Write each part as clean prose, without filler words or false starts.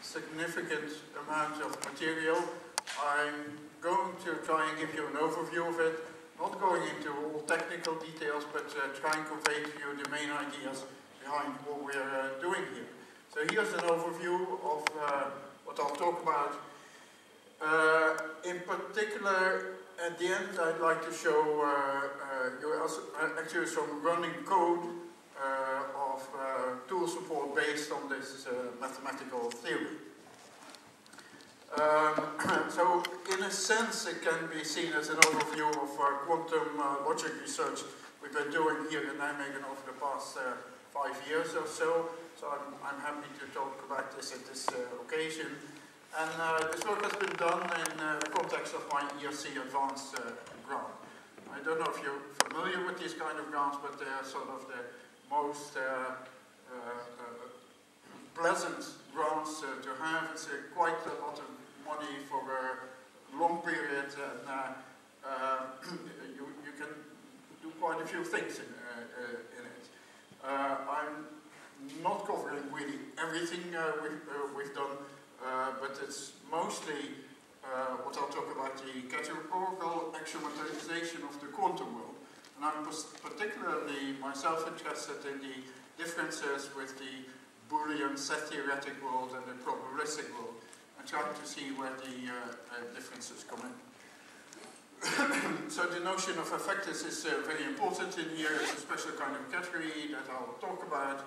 significant amount of material. I'm going to try and give you an overview of it, not going into all technical details, but try and convey to you the main ideas behind what we're doing here. So here's an overview of what I'll talk about. In particular, at the end, I'd like to show you also, actually some running code of tool support based on this mathematical theory. So, in a sense, it can be seen as an overview of quantum logic research we've been doing here in Nijmegen over the past 5 years or so. So I'm happy to talk about this at this occasion. And this work has been done in the context of my ERC Advanced grant. I don't know if you're familiar with these kind of grants, but they are sort of the most pleasant grants to have. It's quite a lot of money for a long period, and you can do quite a few things in it. I'm not covering really everything we've done, but it's mostly what I'll talk about, the categorical axiomatization of the quantum world. And I'm particularly myself interested in the differences with the Boolean set-theoretic world and the probabilistic world, and trying to see where the differences come in. So the notion of effectors is very important in here. It's a special kind of category that I'll talk about.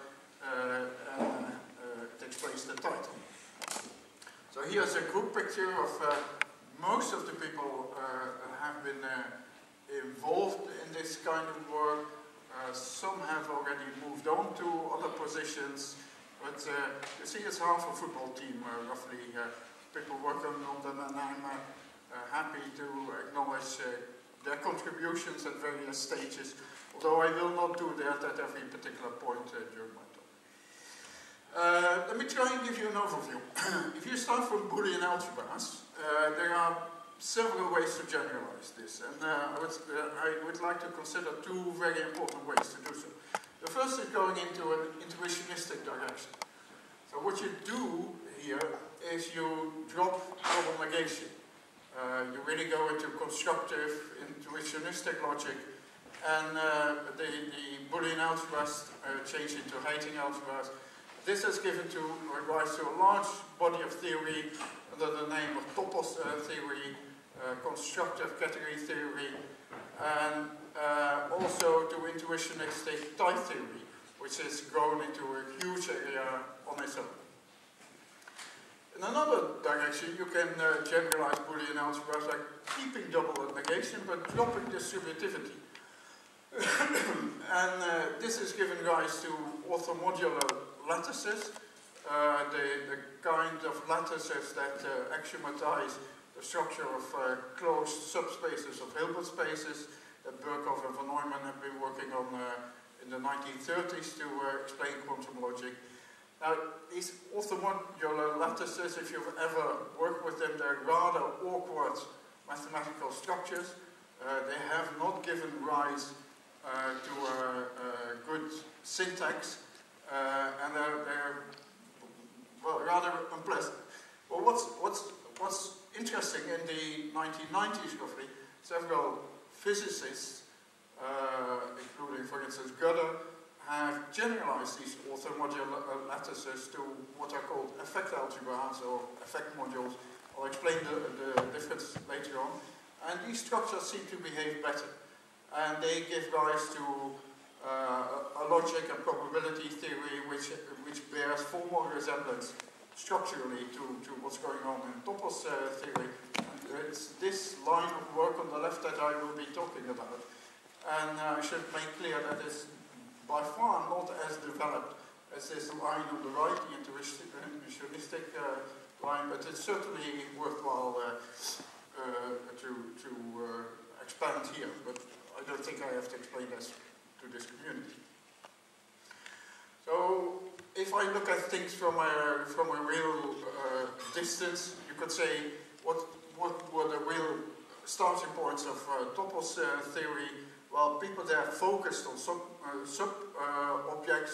It explains the title. So here's a group picture of most of the people have been involved in this kind of work. Some have already moved on to other positions, but you see it's half a football team, roughly. People working on them, and I'm happy to acknowledge their contributions at various stages, although I will not do that at every particular point during my talk. Let me try and give you an overview. If you start from Boolean algebras, there are several ways to generalize this, and I would like to consider two very important ways to do so. The first is going into an intuitionistic direction. So what you do here is you drop double negation. You really go into constructive, intuitionistic logic, and the Boolean algebras change into Heyting algebras. This has given rise to a large body of theory under the name of topos theory, constructive category theory, and also to intuitionistic type theory, which has grown into a huge area on its own. In another direction, you can generalize Boolean algebras like keeping double negation but dropping distributivity. And this has given rise to orthomodular lattices, the kind of lattices that axiomatize the structure of closed subspaces of Hilbert spaces that Birkhoff and von Neumann have been working on in the 1930s to explain quantum logic. Now, these orthomodular lattices, if you've ever worked with them, they're rather awkward mathematical structures. They have not given rise to a good syntax, and they're well, rather unpleasant. Well, what's interesting in the 1990s, roughly, several physicists, including, for instance, Gödel, have generalized these orthomodular lattices to what are called effect algebras or effect modules. I'll explain the difference later on. And these structures seem to behave better. And they give rise to a logic and probability theory which bears far more resemblance structurally to what's going on in topos theory. And it's this line of work on the left that I will be talking about. And I should make clear that it's by far not as developed as this line on the right, the intuitionistic line, but it's certainly worthwhile to expand here, but I don't think I have to explain this to this community. So, if I look at things from a real distance, you could say what were the real starting points of topos theory. Well, people there focused on sub objects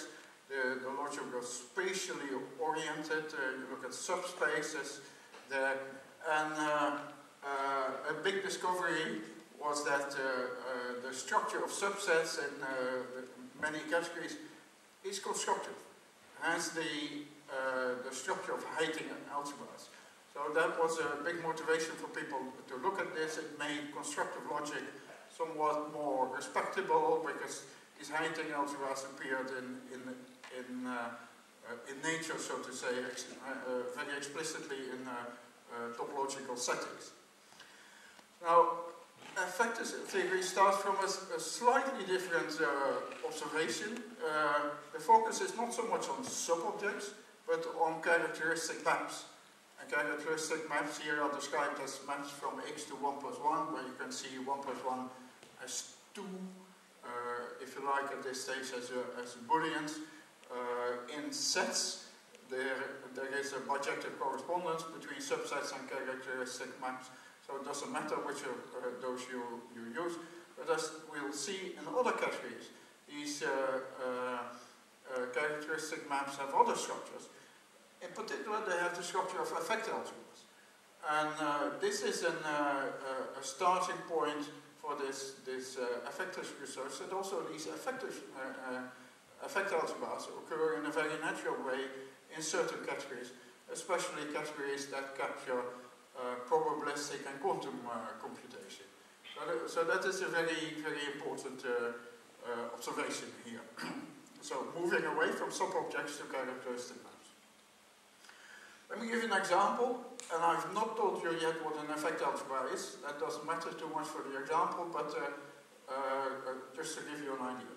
The logic was spatially oriented. You look at subspaces there, and a big discovery was that the structure of subsets in many categories is constructive, has the structure of Heyting algebras. So that was a big motivation for people to look at this. It made constructive logic somewhat more respectable because these Heyting algebras appeared in nature, so to say, very explicitly in topological settings. Now, effective theory starts from a slightly different observation. The focus is not so much on subobjects, but on characteristic maps. And characteristic maps here are described as maps from X to 1 plus 1, where you can see 1 plus 1 as 2, if you like, at this stage as booleans. In sets, there is a bijective correspondence between subsets and characteristic maps. So it doesn't matter which of those you use, but as we'll see in other categories, these characteristic maps have other structures. In particular, they have the structure of effector algebras. And this is a starting point for this effector research, and also these effector algebras occur in a very natural way in certain categories, especially categories that capture probabilistic and quantum computation. So that is a very, very important observation here. So moving away from subobjects to characteristic maps. Let me give you an example, and I've not told you yet what an effector algebra is. That doesn't matter too much for the example, but just to give you an idea.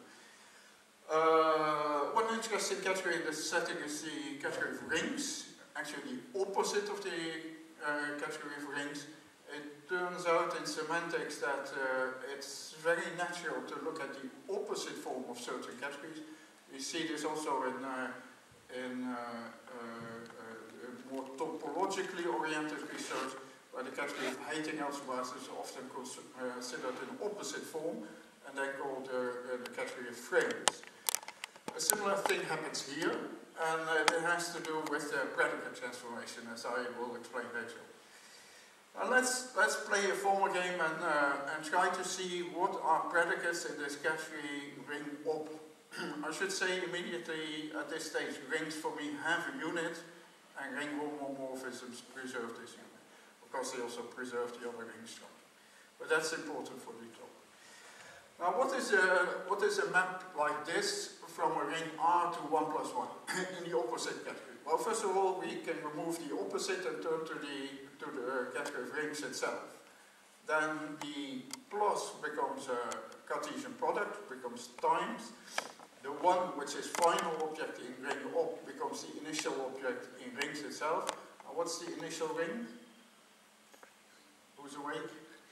One interesting category in this setting is the category of rings, actually the opposite of the category of rings. It turns out in semantics that it's very natural to look at the opposite form of certain categories. We see this also in more topologically oriented research, where the category of Heyting algebras is often considered in opposite form, and then called the category of frames. A similar thing happens here, and it has to do with predicate transformation, as I will explain later. Now let's play a formal game and try to see what are predicates in this category ring op. I should say immediately at this stage, rings for me have a unit, and ring homomorphisms preserve this unit. Of course, they also preserve the other ring structure. But that's important for the talk. Now, what is a map like this from a ring R to 1 plus 1 in the opposite category? Well, first of all, we can remove the opposite and turn to the category of rings itself. Then the plus becomes a Cartesian product, becomes times. The one which is final object in ring op becomes the initial object in rings itself. And what's the initial ring? Who's awake?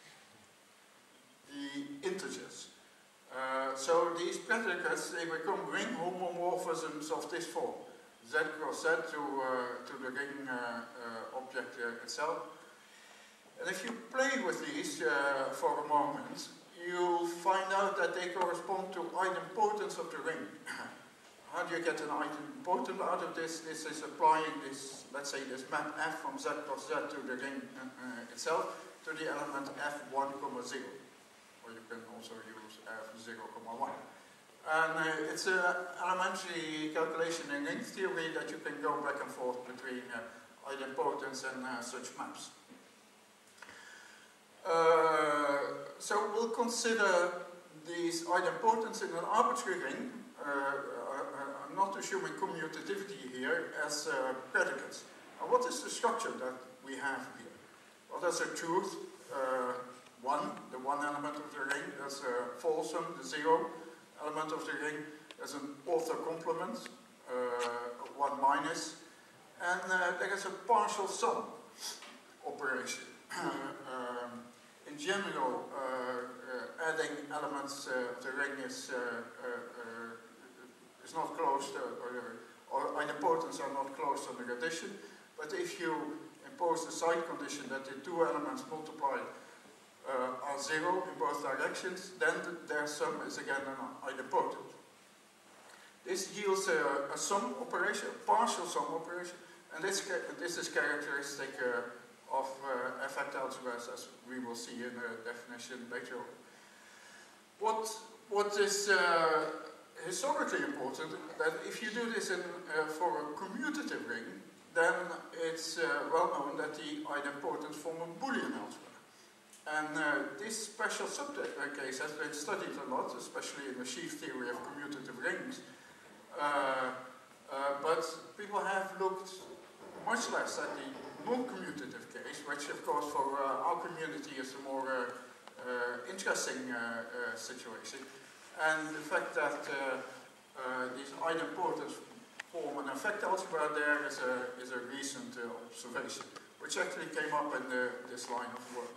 The integers. So these predicates, they become ring homomorphisms of this form. Z cross Z to the ring object itself. And if you play with these for a moment, you'll find out that they correspond to idempotence of the ring. How do you get an idempotent out of this? This is applying this, let's say, this map F from Z cross Z to the ring itself to the element F1, 0. Or you can also use F0, 1. And it's an elementary calculation in ring theory that you can go back and forth between idempotence and such maps. So we'll consider these idempotents in an arbitrary ring, I'm not assuming commutativity here, as predicates. Now what is the structure that we have here? Well, there's a truth, the one element of the ring, there's a falsum, the 0 element of the ring, there's an author complement, 1 minus, and there is a partial sum operation. In general, adding elements of the ring is not closed, or idempotents are not closed under addition, but if you impose the side condition that the two elements multiplied are 0 in both directions, then their sum is again an idempotent. This yields a sum operation, a partial sum operation, and this is characteristic of effect algebras, as we will see in the definition later on. What is historically important, that if you do this for a commutative ring, then it's well known that the idempotents form a Boolean algebra. And this special subject case has been studied a lot, especially in the sheaf theory of commutative rings. But people have looked much less at the non-commutative case, which of course for our community is a more interesting situation. And the fact that these idempotents form an effect algebra there is a recent observation, which actually came up in this line of work.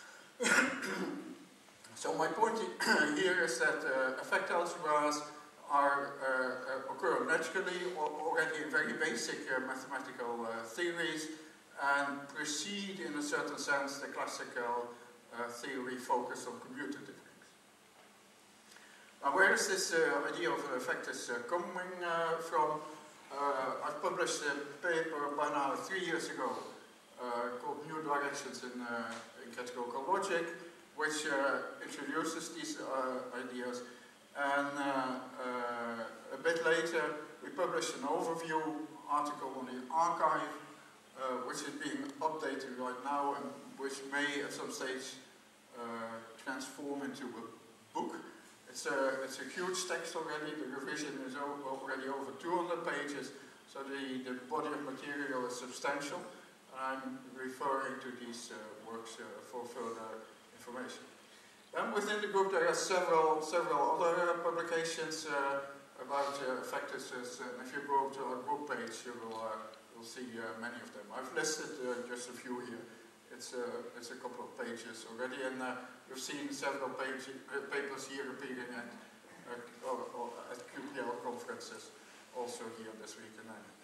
So my point here is that effect algebras occur naturally already in very basic mathematical theories and precede in a certain sense the classical theory focused on commutative rings. Now where is this idea of an effect coming from? I published a paper by now 3 years ago called New Directions in Categorical Logic, which introduces these ideas. And a bit later, we published an overview article on the archive, which is being updated right now and which may at some stage transform into a book. It's a huge text already. The revision is already over 200 pages, so the body of material is substantial. I'm referring to these works for further information. Then within the group there are several other publications about effectiveness, and if you go to our group page you will see many of them. I've listed just a few here. It's a couple of pages already, and you've seen several papers here appearing at QPL conferences also here this week.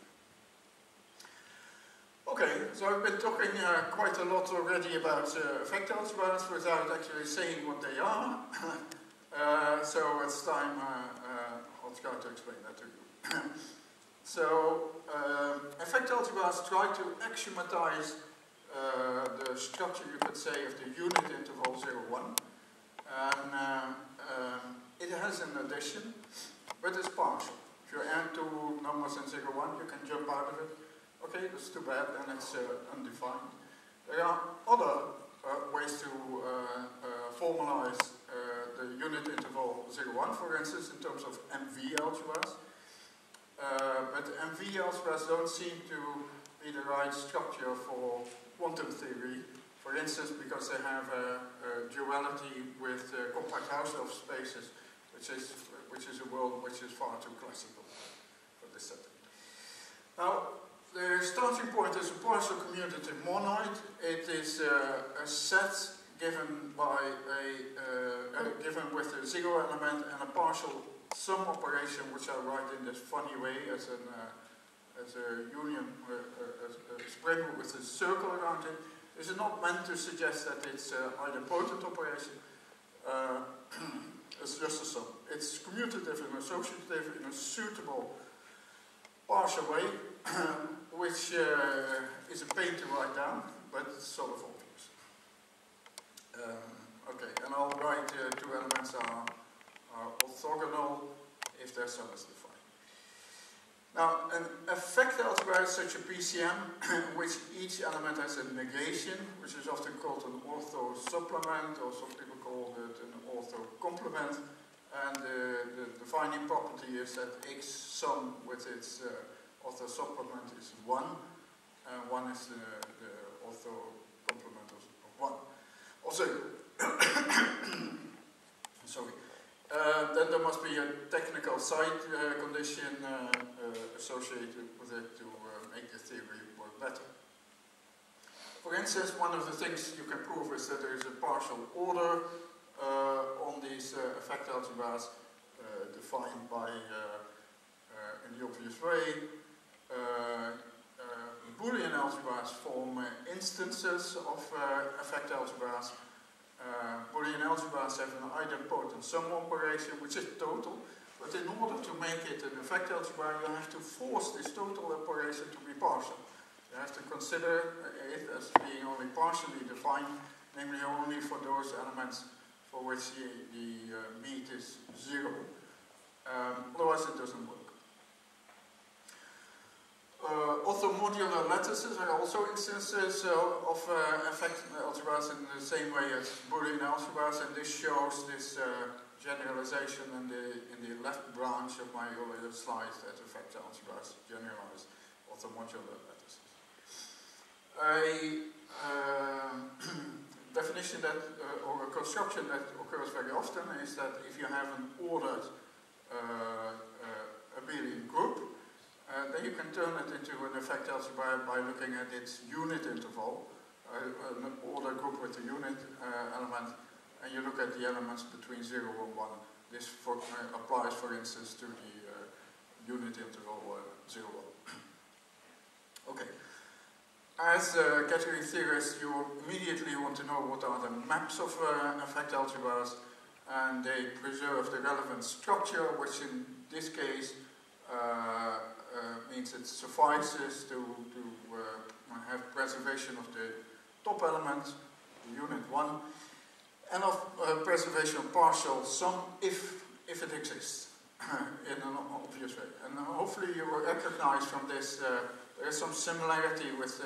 Okay, so I've been talking quite a lot already about effect algebras without actually saying what they are. So it's time I'll try to explain that to you. So effect algebras try to axiomatize the structure, you could say, of the unit interval 0, 1. And it has an addition, but it's partial. If you add two numbers in 0, 1, you can jump out of it. Okay, that's too bad, then it's undefined. There are other ways to formalize the unit interval 0, 1, for instance, in terms of MV algebras. But MV algebras don't seem to be the right structure for quantum theory, for instance, because they have a duality with compact Hausdorff spaces, which is a world which is far too classical for this setting. Now, the starting point is a partial commutative monoid. It is a set given by given with a 0 element and a partial sum operation, which I write in this funny way as a union, a spring with a circle around it. This is not meant to suggest that it's an idempotent operation. It's just a sum. It's commutative and associative in a suitable partial way, which is a pain to write down, but it's sort of obvious. Okay, and I'll write two elements are orthogonal if their sum is defined. Now, an effect algebra is such a PCM in which each element has a negation, which is often called an ortho-supplement, or some people call it an ortho-complement. And the defining property is that X sum with its ortho-supplement is 1, and 1 is the ortho-complement of 1. Also, sorry. Then there must be a technical side condition associated with it to make the theory work better. For instance, one of the things you can prove is that there is a partial order on these effect algebras defined by, in the obvious way. Boolean algebras form instances of effect algebras. Boolean algebras have an idempotent sum operation, which is total. But in order to make it an effect algebra, you have to force this total operation to be partial. You have to consider it as being only partially defined, namely only for those elements for which the mean is 0. Otherwise it doesn't work. Orthomodular lattices are also instances of effect algebras in the same way as Boolean algebras, and this shows this generalization in the left branch of my earlier slides that effect algebras generalize orthomodular lattices. A definition that, or a construction that occurs very often is that if you have an ordered abelian group, then you can turn it into an effect algebra by looking at its unit interval, an ordered group with a unit element, and you look at the elements between 0 and 1. This applies, for instance, to the unit interval 0, 1. Okay. As category theorists, you immediately want to know what are the maps of effect algebras, and they preserve the relevant structure, which in this case means it suffices to have preservation of the top element, the unit 1, and of preservation of partial sum if it exists in an obvious way. And hopefully you will recognize from this there is some similarity with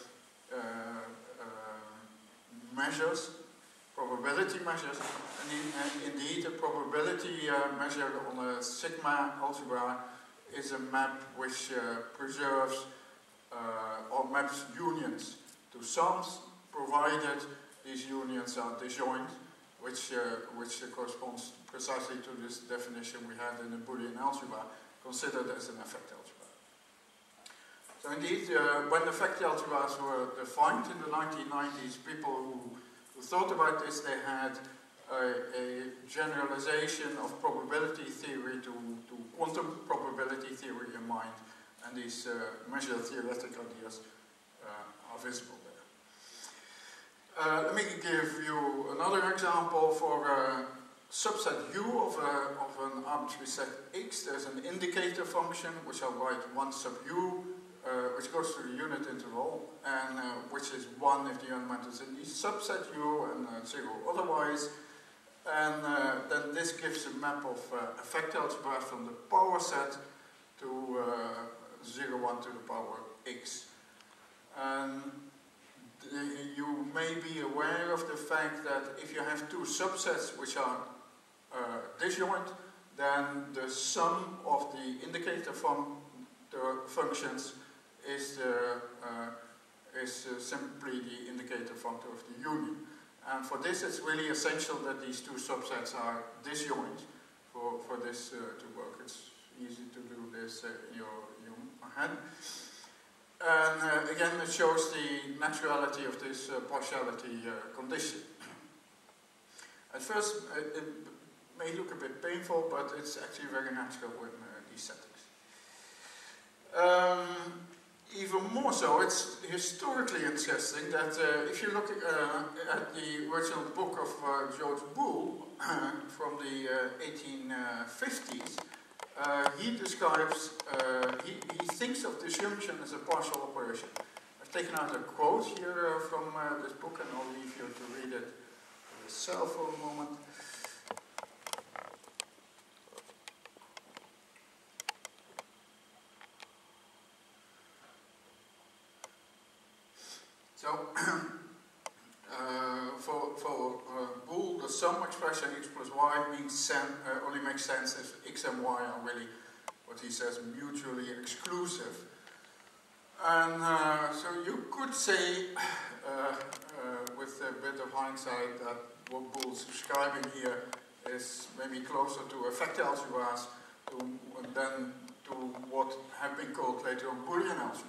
measures, probability measures, and indeed a probability measure on a sigma algebra is a map which preserves or maps unions to sums, provided these unions are disjoint, which corresponds precisely to this definition we had in the Boolean algebra, considered as an effect algebra. So indeed, when effect algebras were defined in the 1990s, people who thought about this, they had a generalization of probability theory to quantum probability theory in mind, and these measure theoretic ideas are visible there. Let me give you another example for subset U of an arbitrary set X. There's an indicator function, which I'll write 1 sub U, which goes to the unit interval, and which is 1 if the element is in the subset U, and 0 otherwise. And then this gives a map of effect algebra from the power set to 0, 1 to the power X. And you may be aware of the fact that if you have two subsets which are disjoint, then the sum of the indicator functions is simply the indicator functor of the union. And for this, it's really essential that these two subsets are disjoint for this to work. It's easy to do this in your hand. And again, it shows the naturality of this partiality condition. At first, it may look a bit painful, but it's actually very natural in these settings. Even more so, it's historically interesting that if you look at the original book of George Boole from the 1850s, he describes, he thinks of disjunction as a partial operation. I've taken out a quote here from this book, and I'll leave you to read it yourself for a moment. So, for Boole, the sum expression x plus y means only makes sense if x and y are really what he says mutually exclusive. And so you could say, with a bit of hindsight, that what Boole's describing here is maybe closer to effect algebras than to what have been called later on Boolean algebras.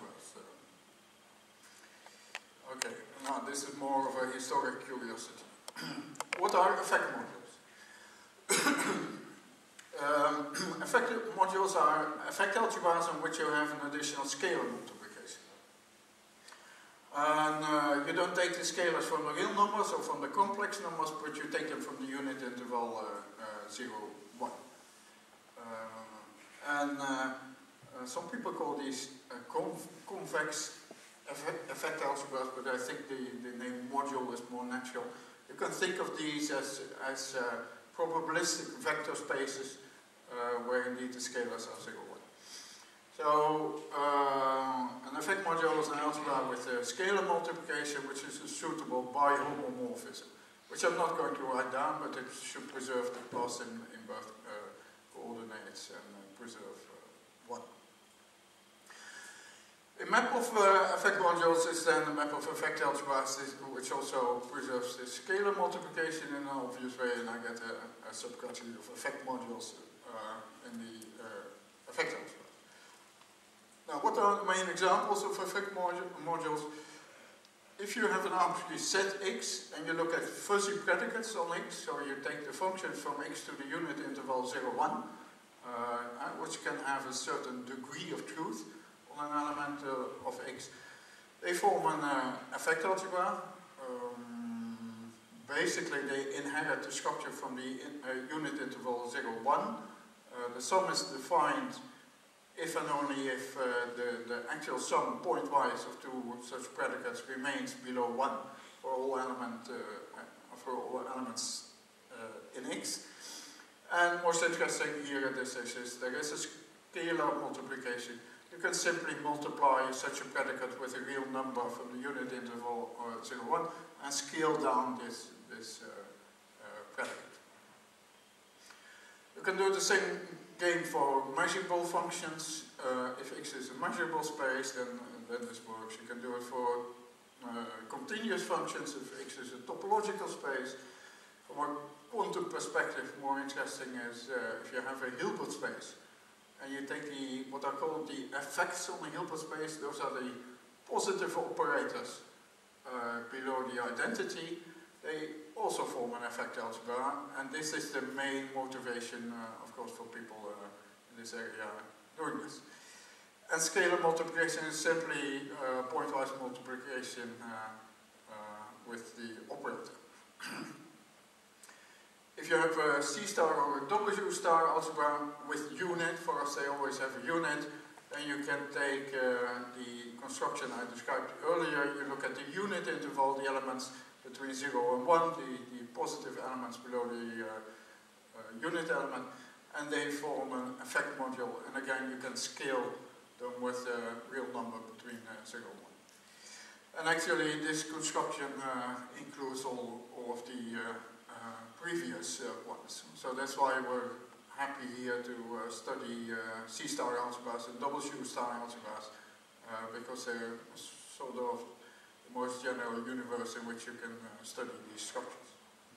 Okay, now this is more of a historic curiosity. What are effect modules? Effect modules are effect algebras in which you have an additional scalar multiplication. And you don't take the scalars from the real numbers or from the complex numbers, but you take them from the unit interval 0, 1. Some people call these convex effect algebras, but I think the name module is more natural. You can think of these as probabilistic vector spaces where indeed the scalars are 0, 1. So an effect module is an algebra with a scalar multiplication which is a suitable bihomomorphism, which I'm not going to write down, but it should preserve the plus in both coordinates and preserve 1. A map of effect modules is then a map of effect algebras, which also preserves the scalar multiplication in an obvious way, and I get a subcategory of effect modules in the effect algebra. Now, what are the main examples of effect modules? If you have an arbitrary set x and you look at fuzzy predicates on x, so you take the function from x to the unit interval 0, 1, which can have a certain degree of truth on an element of x. They form an effect algebra. Basically, they inherit the structure from the unit interval 0, 1. The sum is defined if and only if the actual sum pointwise of two such predicates remains below 1 for all elements in x. And most interesting here, there is a scalar multiplication. You can simply multiply such a predicate with a real number from the unit interval 0, 1 and scale down this predicate. You can do the same game for measurable functions. If x is a measurable space, then this works. You can do it for continuous functions if x is a topological space. From a quantum perspective, more interesting is if you have a Hilbert space. And you take what are called the effects on the Hilbert space. Those are the positive operators below the identity. They also form an effect algebra, and this is the main motivation, of course, for people in this area doing this. And scalar multiplication is simply pointwise multiplication with the operator. If you have a C star or a W star algebra with unit, for us they always have a unit, then you can take the construction I described earlier. You look at the unit interval, the elements between 0 and 1, the positive elements below the unit element, and they form an effect module. And again, you can scale them with a real number between 0 and 1. And actually, this construction includes all of the previous ones. So that's why we're happy here to study C star algebras and W star algebras, because they're sort of the most general universe in which you can study these structures.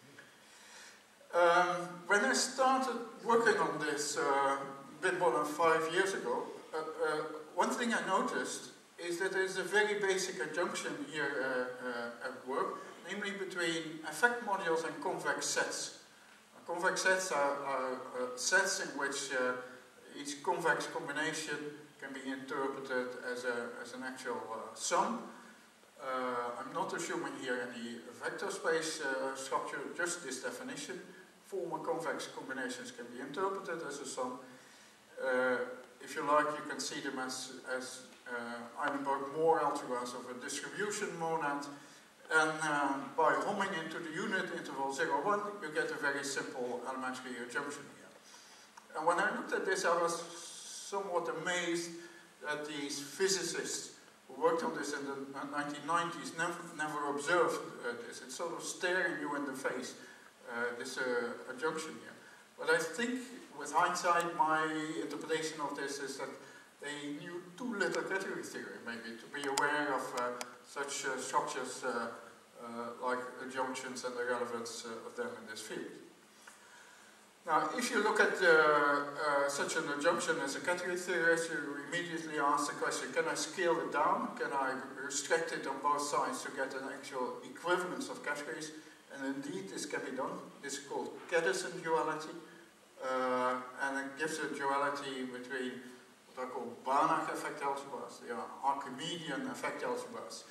When I started working on this a bit more than 5 years ago, one thing I noticed is that there's a very basic adjunction here at work, namely between effect modules and convex sets. Convex sets are sets in which each convex combination can be interpreted as an actual sum. I'm not assuming here any vector space structure, just this definition. Formal convex combinations can be interpreted as a sum. If you like, you can see them as Eilenberg-Moore algebras of a distribution monad. And by homing into the unit interval 0, 1, you get a very simple elementary adjunction here. And when I looked at this, I was somewhat amazed that these physicists who worked on this in the 1990s never observed this. It's sort of staring you in the face, this adjunction here. But I think, with hindsight, my interpretation of this is that they knew too little category theory, maybe, to be aware of such structures like adjunctions and the relevance of them in this field. Now, if you look at such an adjunction as a category theorist, you immediately ask the question, can I scale it down? Can I restrict it on both sides to get an actual equivalence of categories? And indeed, this can be done. This is called Kedison duality. And it gives a duality between what are called Banach effect algebras. They are Archimedean effect algebras,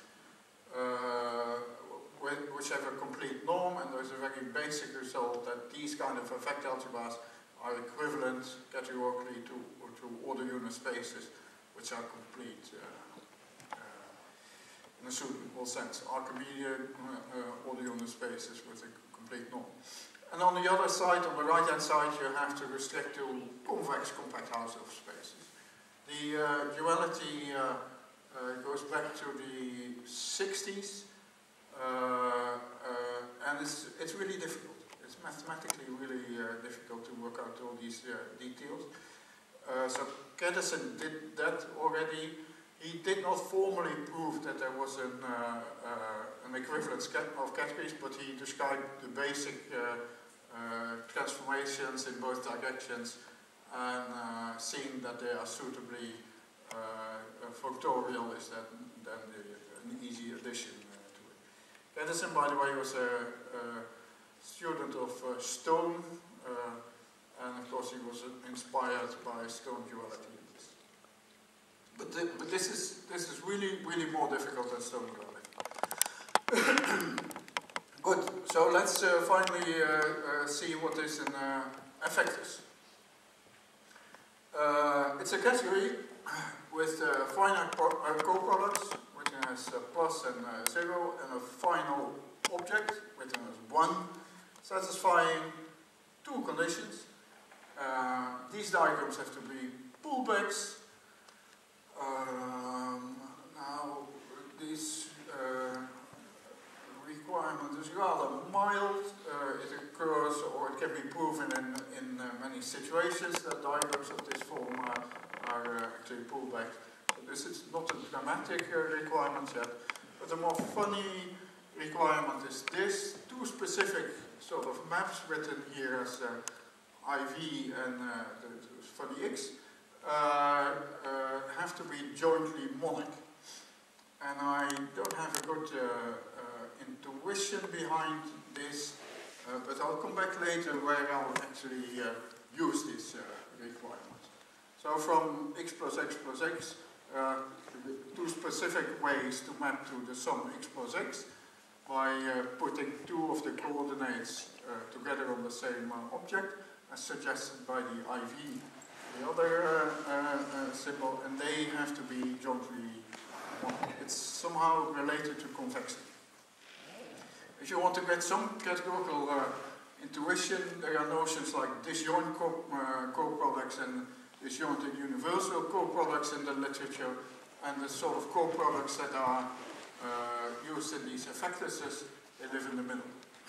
which have a complete norm, and there's a very basic result that these kind of effect algebras are equivalent categorically to order unit spaces which are complete in a suitable sense. Archimedean order unit spaces with a complete norm. And on the other side, on the right-hand side, you have to restrict to convex compact Hausdorff spaces. The duality goes back to the 60s, and it's really difficult. It's mathematically really difficult to work out all these details. So Kedison did that already. He did not formally prove that there was an equivalence of categories, but he described the basic transformations in both directions and seeing that they are suitably factorial is then an easy addition to it. Kedison, by the way, was a student of Stone, and of course he was inspired by Stone duality in this. But this is really more difficult than Stone duality. Good. So let's finally see what is an effectus. It's a category with finite co-products, which has plus and 0, and a final object, which has 1, satisfying 2 conditions. These diagrams have to be pullbacks. Now, this requirement is rather mild. It occurs, or it can be proven in many situations that diagrams of this form are actually pullbacks. So this is not a dramatic requirement yet, but a more funny requirement is this. 2 specific sort of maps written here as IV and the funny X have to be jointly monic. And I don't have a good intuition behind this, but I'll come back later where I'll actually use this requirement. So from X plus X plus X, 2 specific ways to map to the sum X plus X by putting 2 of the coordinates together on the same object, as suggested by the IV, the other symbol, and they have to be jointly monic. It's somehow related to convexity. If you want to get some categorical intuition, there are notions like disjoint co-products and disjointed universal co-products in the literature, and the sort of co-products that are used in these effectuses, they live in the middle.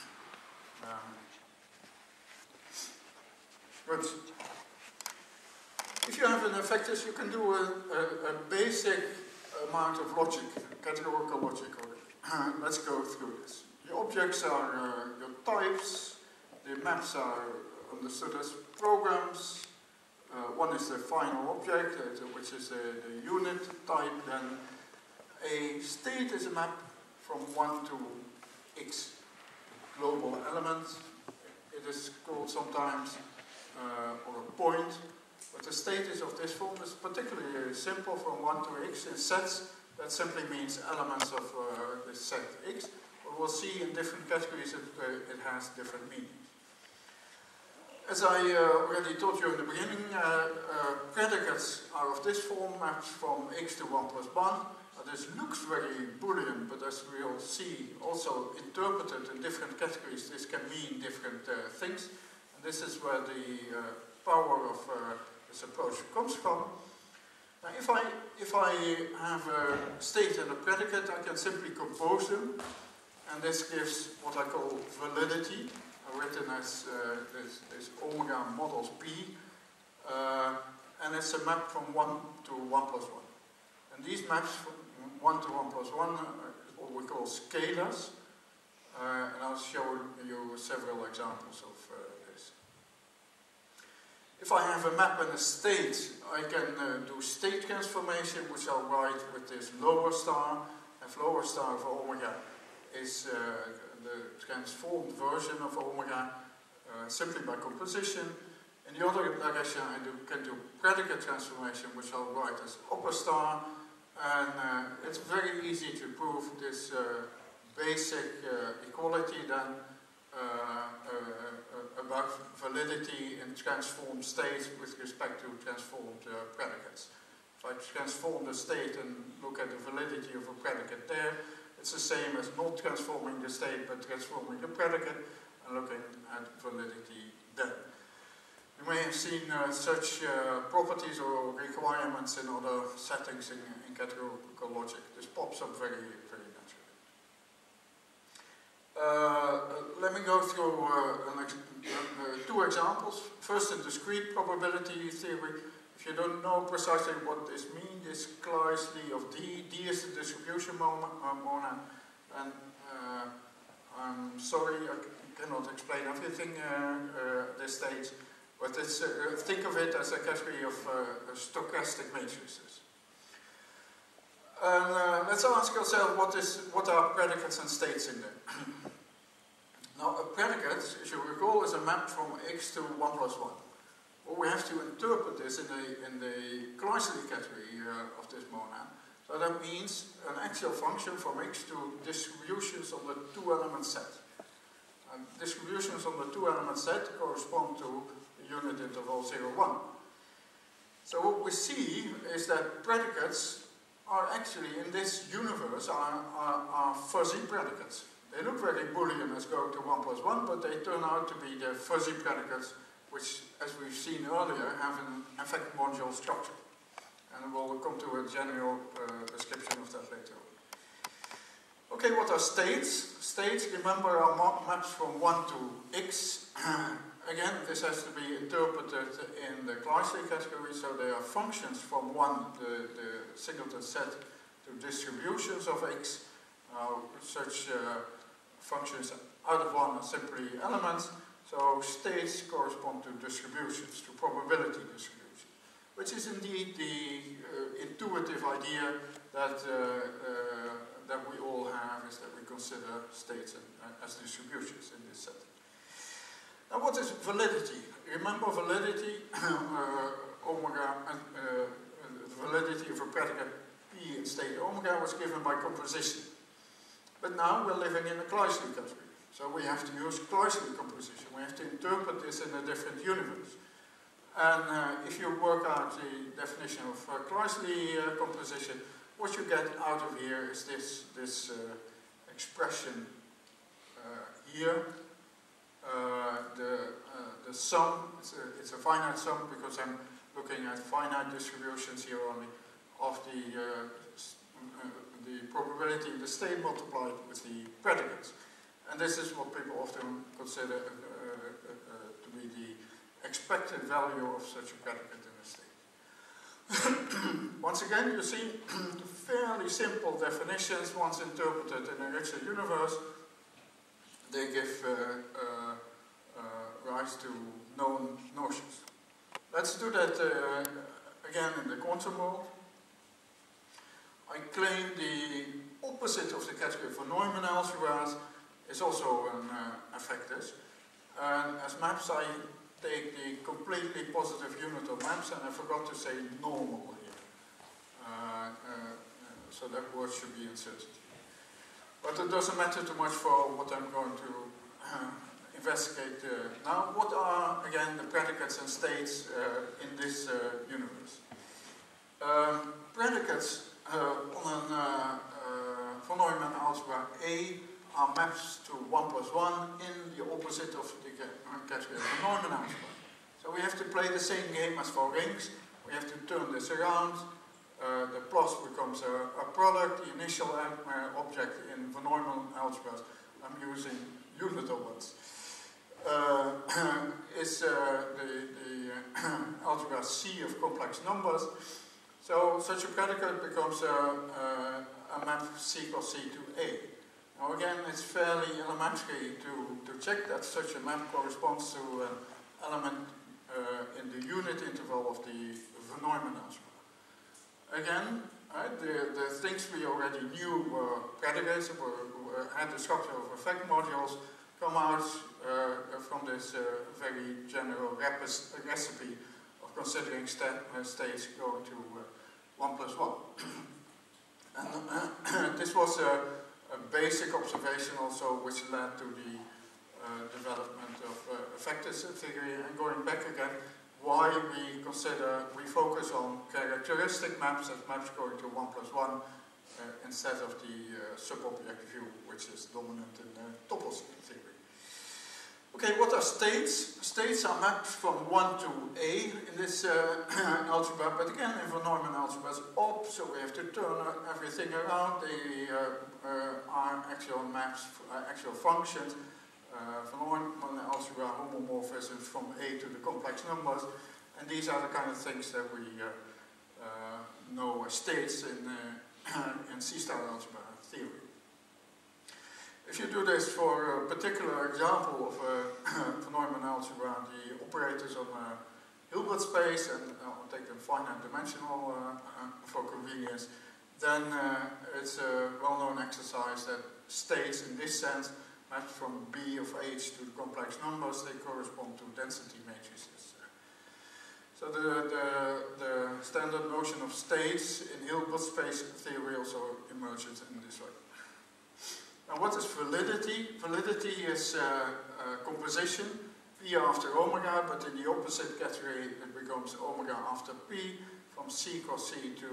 But if you have an effectus, you can do a basic amount of logic, categorical logic. Let's go through this. The objects are your types, the maps are understood as programs. One is the final object, which is the unit type. Then a state is a map from 1 to X, global element. It is called sometimes, or a point. But the state is of this form. Is particularly simple from 1 to X in sets. That simply means elements of the set X. But we'll see in different categories it has different meanings. As I already told you in the beginning, predicates are of this form, maps from X to 1 plus 1. This looks very Boolean, but as we'll see, also interpreted in different categories, this can mean different things. And this is where the power of this approach comes from. Now, if I have a state and a predicate, I can simply compose them, and this gives what I call validity, written as this omega models B, and it's a map from 1 to 1 plus 1. And these maps from 1 to 1 plus 1 is what we call scalars, and I'll show you several examples of this. If I have a map and a state, I can do state transformation, which I'll write with this lower star. F lower star of omega is the transformed version of omega simply by composition. In the other direction, I can do predicate transformation, which I'll write as upper star. And it's very easy to prove this basic equality then about validity in transformed states with respect to transformed predicates. If I transform the state and look at the validity of a predicate there, it's the same as not transforming the state but transforming the predicate and looking at validity then. You may have seen such properties or requirements in other settings in categorical logic. This pops up very, very naturally. Let me go through two examples. First, in discrete probability theory. If you don't know precisely what this means, this Kleisli of D. D is the distribution monad, and I'm sorry I cannot explain everything at this stage, but it's, think of it as a category of stochastic matrices. And let's ask ourselves what are predicates and states in there. Now, a predicate, as you recall, is a map from X to 1 plus 1. Well, we have to interpret this in the Kleisli category of this monad. So that means an actual function from X to distributions on the two-element set. And distributions on the two-element set correspond to the unit interval 0, 1. So what we see is that predicates are actually, in this universe, are fuzzy predicates. They look very Boolean as going to 1 plus 1, but they turn out to be the fuzzy predicates which, as we've seen earlier, have an effect module structure. And we'll come to a general description of that later on. Okay, what are states? States, remember, are maps from 1 to x. Again, this has to be interpreted in the Kleisli category, so they are functions from 1, the singleton set, to distributions of x. Such functions out of 1 are simply elements. So states correspond to distributions, to probability distributions, which is indeed the intuitive idea that that we all have, is that we consider states as distributions in this setting. Now, what is validity? Remember, validity, omega, the validity of a predicate P in state omega was given by composition. But now we're living in a Kleisli category. So we have to use Kleisli composition. We have to interpret this in a different universe. And if you work out the definition of Kleisli composition, what you get out of here is this expression here. The sum, it's a finite sum because I'm looking at finite distributions here only of the probability in the state multiplied with the predicates. And this is what people often consider to be the expected value of such a predicate in a state. Once again, you see fairly simple definitions. Once interpreted in a richer universe, they give rise to known notions. Let's do that again in the quantum world. I claim the opposite of the category for Neumann algebras is also an effectus. And as maps, I take the completely positive unit of maps, and I forgot to say normal here. So that word should be inserted. But it doesn't matter too much for what I'm going to investigate now. What are, again, the predicates and states in this universe? Predicates on a von Neumann algebra A are maps to 1 plus 1 in the opposite of the category of von Neumann algebra. So we have to play the same game as for rings. We have to turn this around. The plus becomes a product. The initial object in von Neumann algebras, I'm using unit ones, is the algebra C of complex numbers. So such a predicate becomes a map C equals C to A. Now again, it's fairly elementary to check that such a map corresponds to an element in the unit interval of the von Neumann algebra. Again, the things we already knew were predicates, had the structure of effect modules, come out from this very general recipe of considering states going to 1 plus 1. And this was a basic observation also, which led to the development of effectors theory, and going back again, why we focus on characteristic maps as maps going to 1 plus 1 instead of the subobject view, which is dominant in topos theory. Okay, what are states? States are maps from 1 to A in this algebra, but again in von Neumann algebra is op, so we have to turn everything around. They are actual maps, actual functions. Von Neumann algebra homomorphisms from A to the complex numbers, and these are the kind of things that we know as states in C-star algebra theory. If you do this for a particular example of von Neumann algebra, the operators on a Hilbert space, and I'll take them finite dimensional for convenience, then it's a well-known exercise that states in this sense mapped from B of H to the complex numbers, they correspond to density matrices. So the standard notion of states in Hilbert space theory also emerges in this way. Now what is validity? Validity is composition, P after omega, but in the opposite category it becomes omega after P, from C cos C to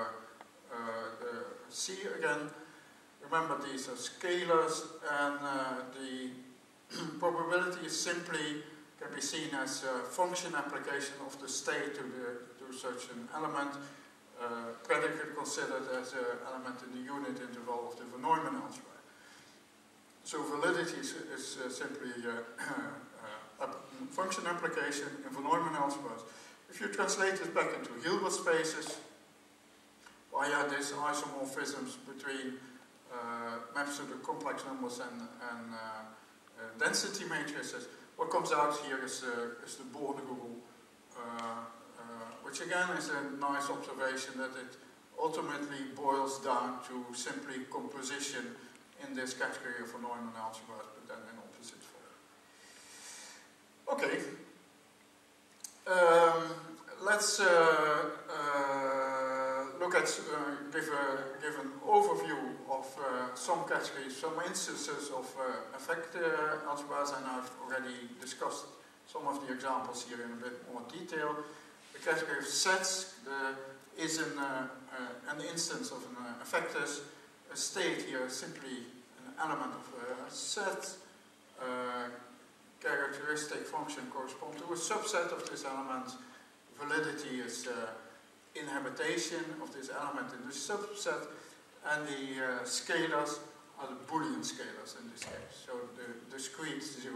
the C again. Remember, these are scalars, and the probability is simply can be seen as a function application of the state to such an element, predicate considered as an element in the unit interval of the von Neumann algebra. So validity is simply a function application in von Neumann algebras. If you translate this back into Hilbert spaces, via these isomorphisms between maps to the complex numbers and density matrices, what comes out here is the Born rule, which again is a nice observation that it ultimately boils down to simply composition in this category of von Neumann algebras, but then in opposite form. Okay, let's look at, give an overview of some categories, some instances of effect algebras, and I've already discussed some of the examples here in a bit more detail. The category of sets is an instance of an effectus. A state here is simply an element of a set. Characteristic function corresponds to a subset of this element. Validity is inhabitation of this element in the subset, and the scalars are the Boolean scalars in this case, so the discrete 0,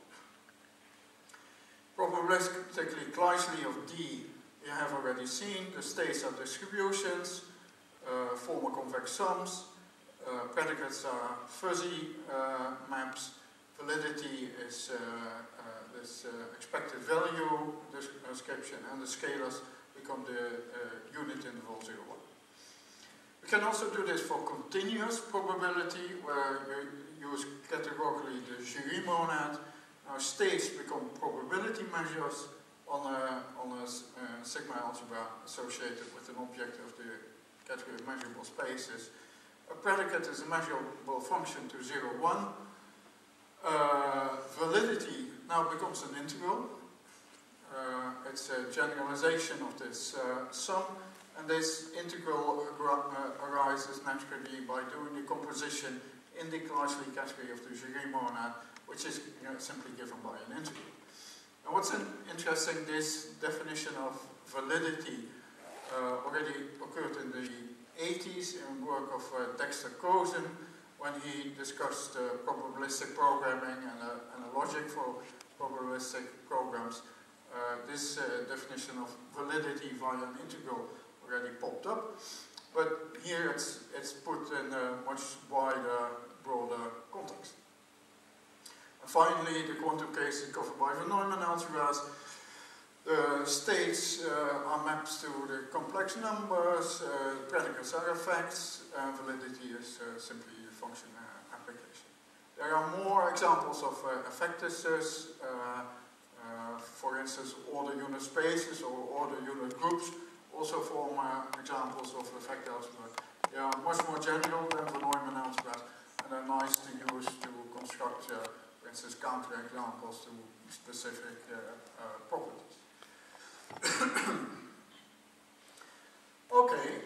1. Probabilistically Kleisli of D you have already seen. The states are distributions, formal convex sums, predicates are fuzzy maps, validity is this expected value description, and the scalars become the unit interval 0, 1. We can also do this for continuous probability, where you use categorically the Jury monad. Now states become probability measures on a sigma algebra associated with an object of the category of measurable spaces. A predicate is a measurable function to 0, 1. Validity now becomes an integral. It's a generalization of this sum, and this integral arises naturally by doing the composition in the Kleisli category of the Jury monad, which is simply given by an integral. Now what's interesting, this definition of validity already occurred in the 80s in work of Dexter Cozen, when he discussed probabilistic programming and a logic for probabilistic programs. This definition of validity via an integral already popped up, but here it's put in a much wider, broader context. And finally, the quantum case is covered by von Neumann algebras. The states are maps to the complex numbers, predicates are effects, and validity is simply a function application. There are more examples of effectuses. For instance, order unit spaces or order unit groups also form examples of effect algebra. They are much more general than von Neumann algebras, and are nice to use to construct, for instance, counterexamples to specific properties. Okay,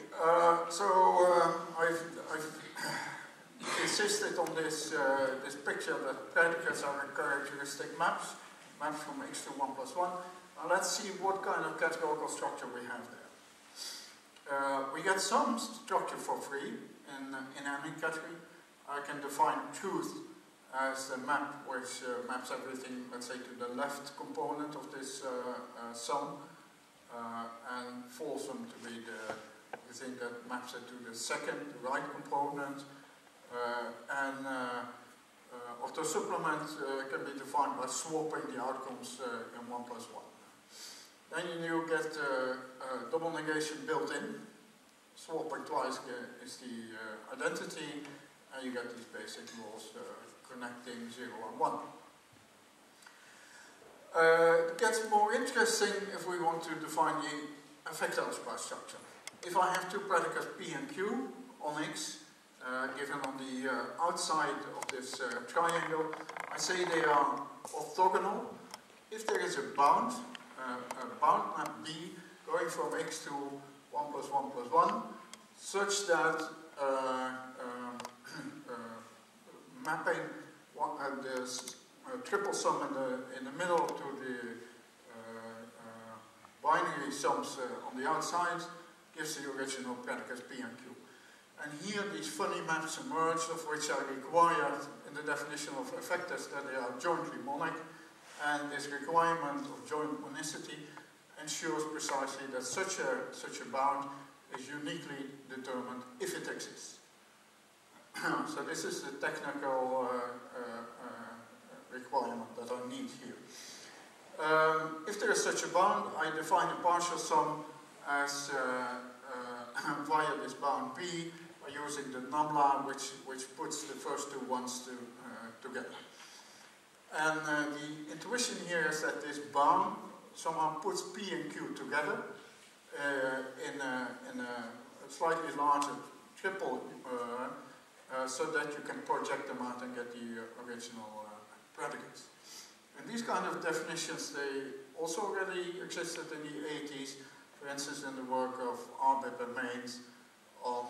I've insisted on this picture that predicates are characteristic maps from X to 1 plus 1. Now let's see what kind of categorical structure we have there. We get some structure for free in any category. I can define truth as the map which maps everything, let's say, to the left component of this sum, and falsum to be the thing that maps it to the second, the right component, and auto-supplement can be defined by swapping the outcomes in 1 plus 1. Then you get double negation built in. Swapping twice is the identity, and you get these basic rules connecting 0 and 1. It gets more interesting if we want to define the effect algebra structure. If I have two predicates P and Q on X, given on the outside of this triangle, I say they are orthogonal if there is a bound map B going from X to 1 plus 1 plus 1, such that mapping this triple sum in the middle to the binary sums on the outside gives the original predicates P and Q. And here these funny maps emerge, of which are required in the definition of effectors that they are jointly monic, and this requirement of joint monicity ensures precisely that such a bound is uniquely determined if it exists. So this is the technical requirement that I need here. If there is such a bound, I define a partial sum as via this bound P by using the numla, which puts the first two ones together. And the intuition here is that this bound somehow puts P and Q together in a slightly larger triple, so that you can project them out and get the original predicates. And these kind of definitions, they also already existed in the 80s, for instance in the work of Arbib and Mains on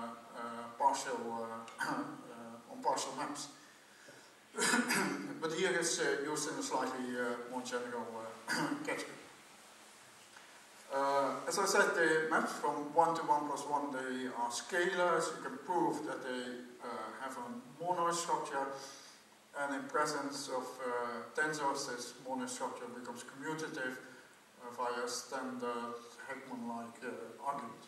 partial maps. But here it's used in a slightly more general category. As I said, the maps from 1 to 1 plus 1, they are scalars. You can prove that they have a monostructure, and in presence of tensors, this monostructure becomes commutative via standard Heckman-like argument.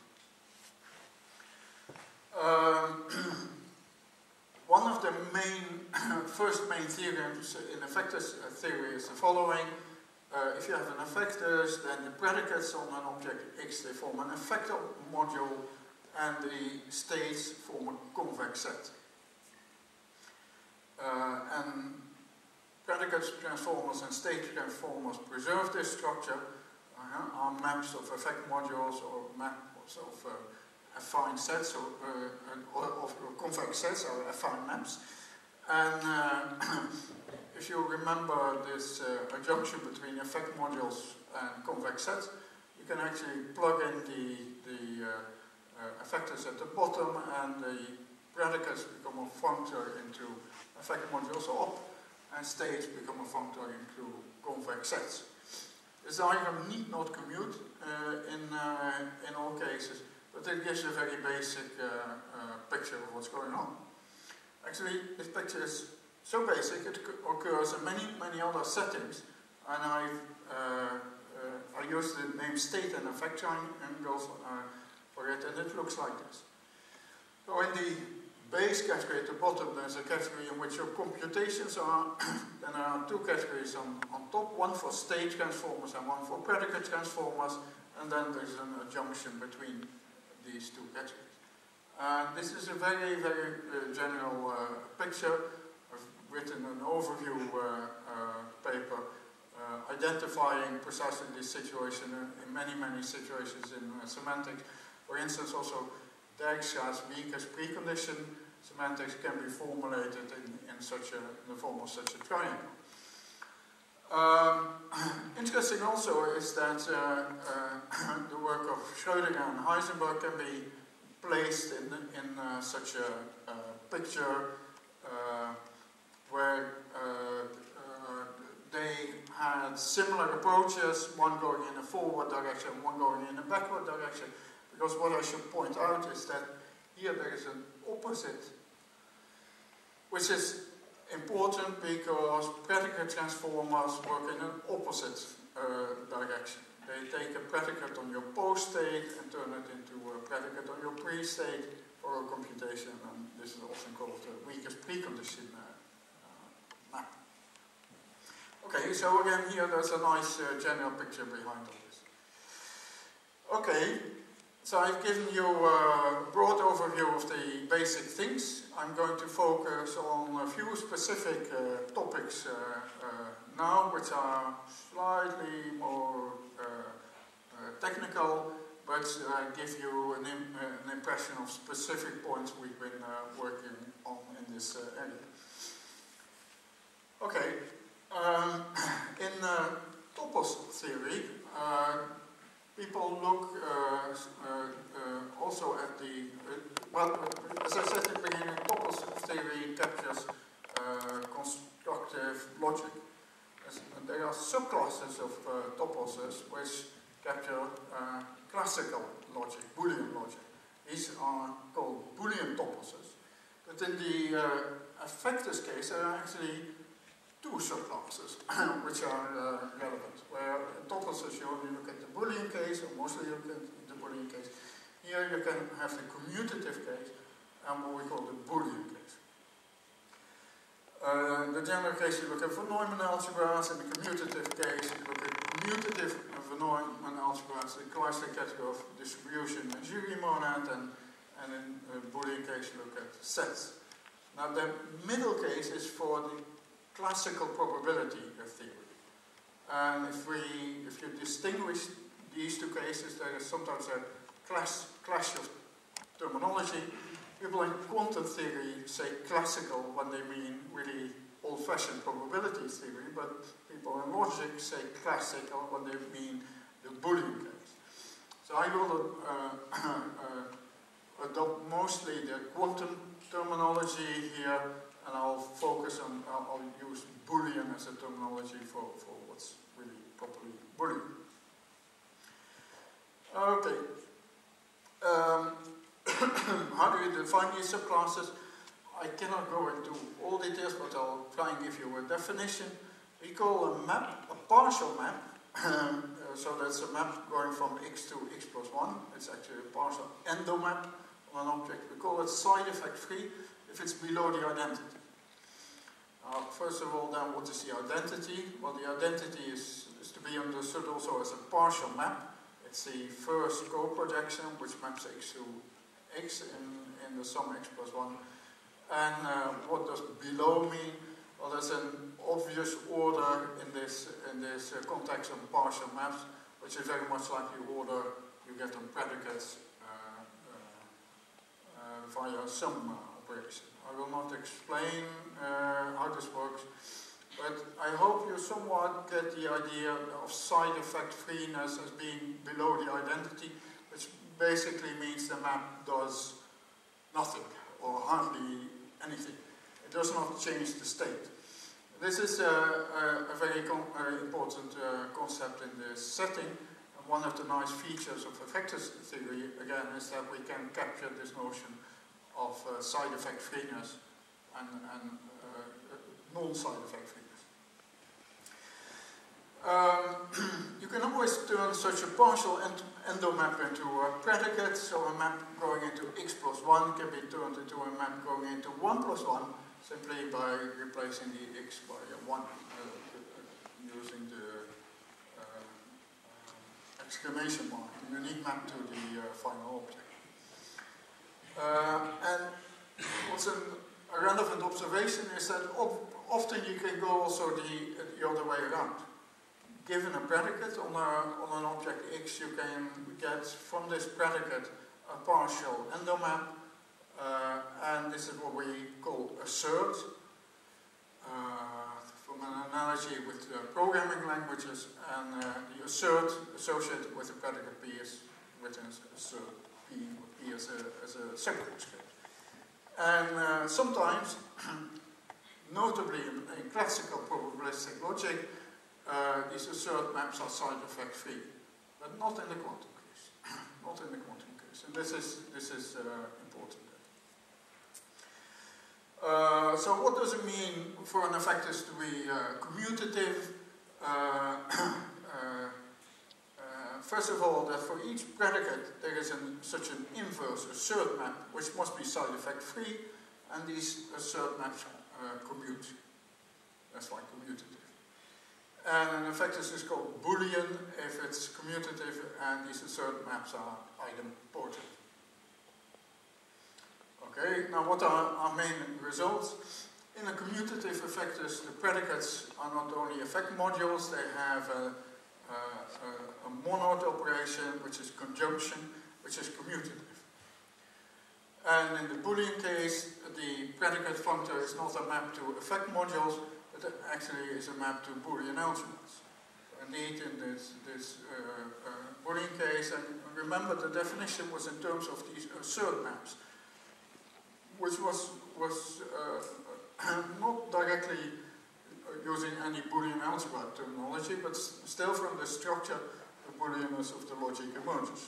One of the first main theorems in effectors theory is the following. If you have an effectors, then the predicates on an object X, they form an effector module, and the states form a convex set. And predicates transformers and state transformers preserve this structure, are maps of effect modules or maps of affine sets or of convex sets or affine maps. And if you remember this adjunction between effect modules and convex sets, you can actually plug in the effectors at the bottom, and the predicates become a functor into effect modules up, and states become a functor into convex sets. This diagram need not commute in all cases, but it gives a very basic picture of what's going on. Actually, this picture is so basic, it occurs in many other settings, and I use the name state and effect triangles for it, and it looks like this. So in the base category at the bottom, there's a category in which your computations are, then there are two categories on top, one for state transformers and one for predicate transformers, and then there's an adjunction between these two categories. This is a very, very general picture. I've written an overview paper identifying precisely this situation in many situations in semantics. For instance, also Dijkstra's weakest precondition semantics can be formulated in the form of such a triangle. Interesting also is that the work of Schrödinger and Heisenberg can be placed in such a picture where they had similar approaches, one going in a forward direction, one going in a backward direction. Because what I should point out is that here there is an opposite, which is important because predicate transformers work in an opposite direction. They take a predicate on your post-state and turn it into a predicate on your pre-state for a computation, and this is often called the weakest precondition map. Okay, so again here there's a nice general picture behind all this. Okay, so I've given you a broad overview of the basic things. I'm going to focus on a few specific topics now, which are slightly more technical, but give you an impression of specific points we've been working on in this area. Okay, in topos theory, people look also at the, well, as I said in the beginning, topos theory captures constructive logic. There are subclasses of toposes which capture classical logic, Boolean logic. These are called Boolean toposes. But in the effectors case, there are actually two subclasses which are relevant. Where in toposes you only look at the Boolean case, or mostly you look at the Boolean case. Here you can have the commutative case and what we call the Boolean case. The general case you look at von Neumann algebras, in the commutative case you look at commutative von Neumann algebras, the classic category of distribution and Jury monad, and in the Boolean case you look at sets. Now the middle case is for the classical probability theory. And if you distinguish these two cases, there is sometimes a clash of terminology. People in quantum theory say classical when they mean really old-fashioned probability theory, but people in logic say classical when they mean the Boolean case. So I will adopt mostly the quantum terminology here, and I'll focus on, I'll use Boolean as a terminology for what's really properly Boolean. Okay. How do you define these subclasses? I cannot go into all details, but I'll try and give you a definition. We call a map a partial map. So that's a map going from x to x plus 1. It's actually a partial endomap on an object. We call it side effect free if it's below the identity. First of all, then, what is the identity? Well, the identity is to be understood also as a partial map. It's the first co-projection, which maps x to x in the sum x plus 1. And what does below mean? Well, there's an obvious order in this context of partial maps, which is very much like the order you get on predicates via sum operation. I will not explain how this works, but I hope you somewhat get the idea of side effect freeness as being below the identity, which basically means the map does nothing or hardly anything. It does not change the state. This is a very important concept in this setting. And one of the nice features of effectors theory, again, is that we can capture this notion of side effect freeness and non-side effect freeness. You can always turn such a partial endomap into a predicate, so a map going into x plus 1 can be turned into a map going into 1 plus 1 simply by replacing the x by a 1 using the exclamation mark, a unique map to the final object. And what's a relevant observation is that often you can go also the other way around. Given a predicate on an object x, you can get from this predicate a partial endomap and this is what we call assert. From an analogy with programming languages, and the assert associated with the predicate P is written as assert P, with P as a superscript. And sometimes, notably in classical probabilistic logic, these assert maps are side effect free, but not in the quantum case. Not in the quantum case, and this is important. So what does it mean for an effectus to be commutative? First of all, that for each predicate there is such an inverse assert map which must be side effect free, and these assert maps commute. That's why commutative. And an effectus is called Boolean if it's commutative, and these assert maps are idempotent. Okay, now what are our main results? In a commutative effectus, the predicates are not only effect modules, they have a monod operation, which is conjunction, which is commutative. And in the Boolean case, the predicate functor is not a map to effect modules, but it actually is a map to Boolean algebras. Indeed, in this Boolean case, and remember the definition was in terms of these assert maps, which was not directly using any Boolean algebra terminology, but still from the structure, the Booleanness of the logic emerges.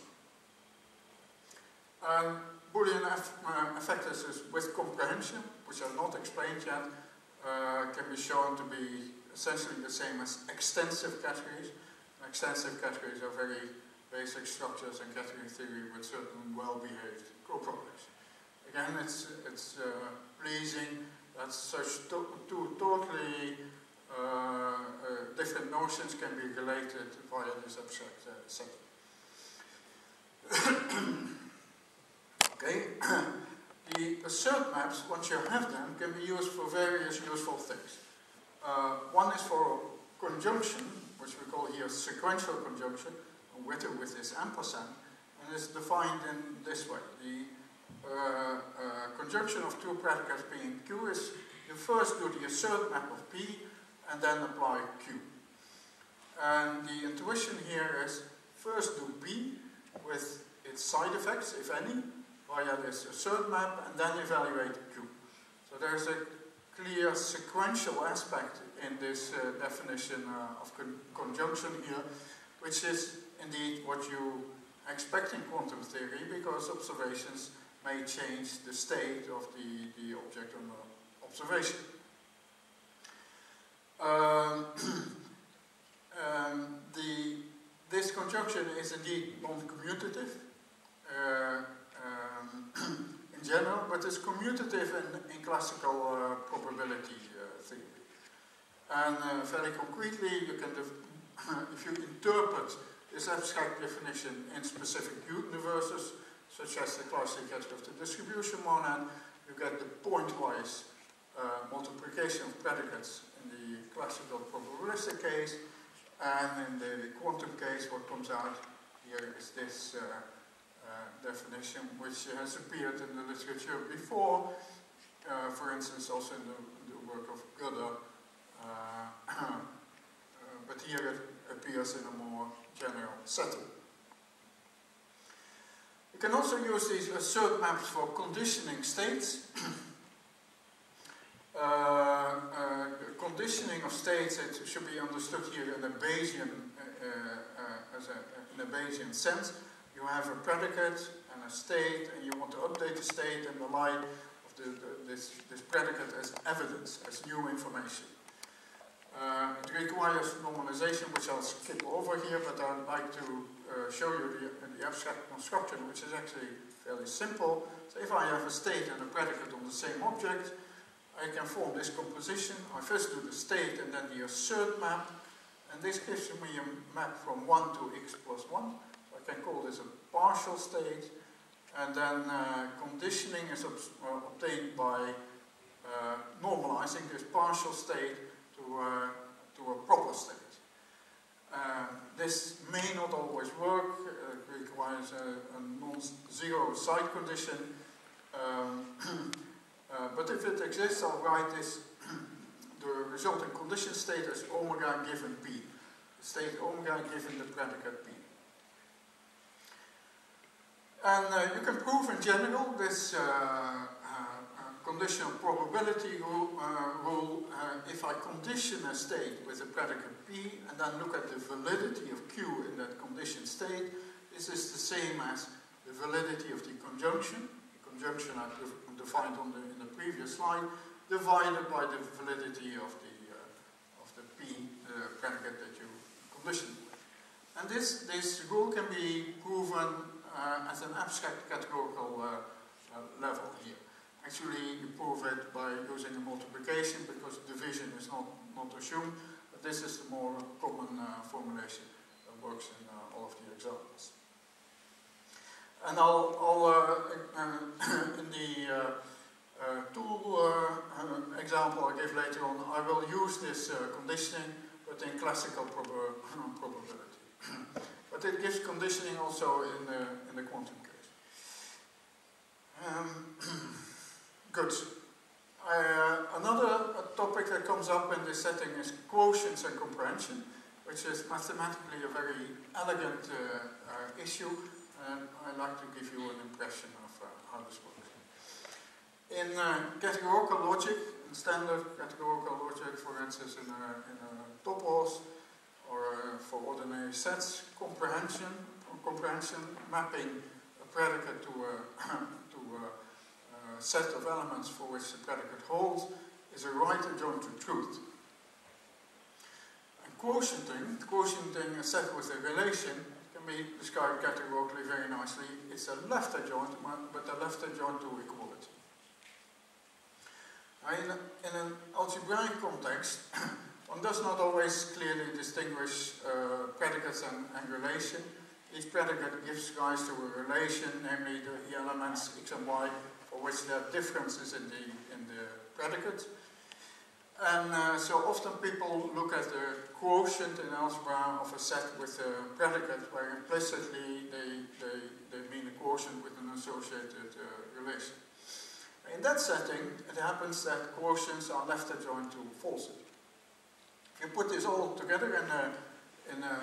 Boolean effectuses with comprehension, which are not explained yet, can be shown to be essentially the same as extensive categories. Extensive categories are very basic structures in category theory with certain well-behaved coproperties. Again, it's pleasing that such two totally different notions can be related via this abstract setting. Okay, the assert maps, once you have them, can be used for various useful things. One is for conjunction, which we call here sequential conjunction, with this ampersand, and is defined in this way. The conjunction of two predicates P and Q is you first do the assert map of P and then apply Q. And the intuition here is first do P with its side effects, if any, via this assert map, and then evaluate Q. So there's a clear sequential aspect in this definition of conjunction here, which is indeed what you expect in quantum theory, because observations may change the state of the object under observation. This conjunction is indeed non-commutative in general, but is commutative in classical probability theory. And very concretely, you can, if you interpret this abstract definition in specific universes, such as the classic case of the distribution monad, you get the pointwise multiplication of predicates in the classical probabilistic case, and in the quantum case, what comes out here is this definition, which has appeared in the literature before, for instance, also in the work of Gödel, but here it appears in a more general setting. You can also use these assert maps for conditioning states. Conditioning of states, it should be understood here in a Bayesian, in a Bayesian sense. You have a predicate and a state, and you want to update the state in the light of this predicate as evidence, as new information. It requires normalization, which I'll skip over here, but I'd like to show you the abstract construction, which is actually fairly simple. So if I have a state and a predicate on the same object, I can form this composition. I first do the state and then the assert map, and this gives me a map from 1 to x plus 1. So I can call this a partial state, and then conditioning is obtained by normalizing this partial state to a proper state. This may not always work. It requires a non-zero side condition, But if it exists, I'll write this, the resulting condition state as omega given P. The state omega given the predicate P. And you can prove in general this conditional probability rule if I condition a state with a predicate P and then look at the validity of Q in that condition state. This is the same as the validity of the conjunction I defined in the previous slide, divided by the validity of the P predicate that you conditioned with. And this rule can be proven at an abstract categorical level here. Actually, you prove it by using a multiplication because division is not assumed, but this is the more common formulation that works in all of the examples. And in the tool example I give later on, I will use this conditioning, but in classical probability. But it gives conditioning also in the quantum case. Good. Another topic that comes up in this setting is quotients and comprehension, which is mathematically a very elegant issue, and I'd like to give you an impression of how this works. In categorical logic, in standard categorical logic, for instance, in a topos, or for ordinary sets, comprehension, mapping a predicate to a set of elements for which the predicate holds, is a right adjoint to truth. And quotienting a set with a relation can be described categorically very nicely. It's a left adjoint, but a left adjoint to equality. In an algebraic context, one does not always clearly distinguish predicates and relation. Each predicate gives rise to a relation, namely the elements x and y, for which there are differences in the predicate. And so often people look at the quotient in algebra of a set with a predicate, where implicitly they mean a quotient with an associated relation. In that setting, it happens that quotients are left adjoint to falsity. If you put this all together in an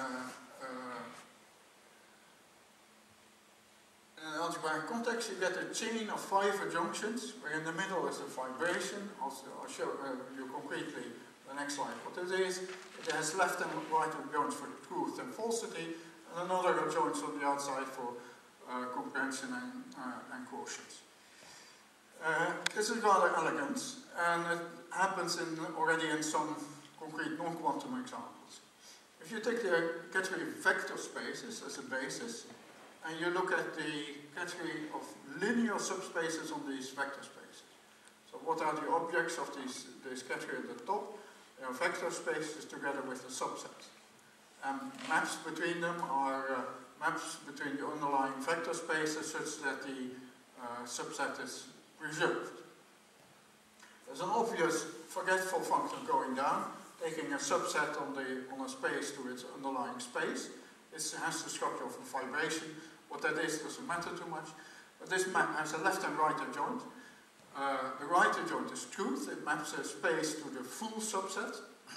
algebraic context, you get a chain of 5 adjunctions, where in the middle is a vibration. I'll show you concretely the next slide what it is. It has left and right adjoints for truth and falsity, and another adjoints on the outside for comprehension and quotients. This is rather elegant, and it happens already in some concrete non-quantum examples. If you take the category vector spaces as a basis, and you look at the category of linear subspaces on these vector spaces. So what are the objects of this category at the top? They are vector spaces together with the subset. And maps between them are maps between the underlying vector spaces such that the subset is preserved. There's an obvious forgetful function going down, taking a subset on a space to its underlying space. This has the structure of a vibration. What that is doesn't matter too much. But this map has a left and right adjoint. The right adjoint is truth. It maps a space to the full subset.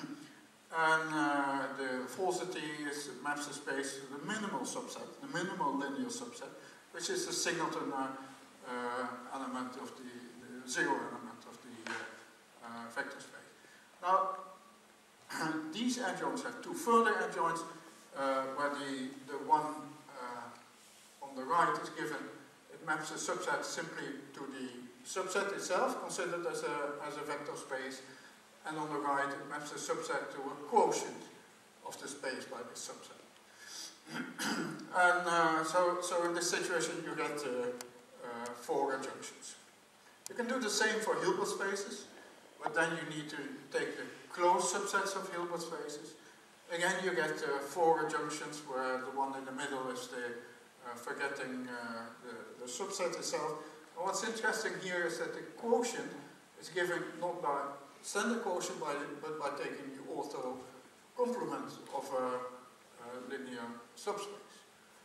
And the falsity maps the space to the minimal subset, the minimal linear subset, which is the singleton element of the zero element of the vector space. Now, these adjoints have 2 further adjoints, where the one on the right is given, it maps a subset simply to the subset itself, considered as a vector space, and on the right it maps a subset to a quotient of the space by this subset. And so in this situation you get 4 adjunctions. You can do the same for Hilbert spaces, but then you need to take the closed subsets of Hilbert spaces. Again, you get 4 adjunctions, where the one in the middle is forgetting the subset itself. And what's interesting here is that the quotient is given not by standard quotient, but by taking the ortho complement of a linear subspace.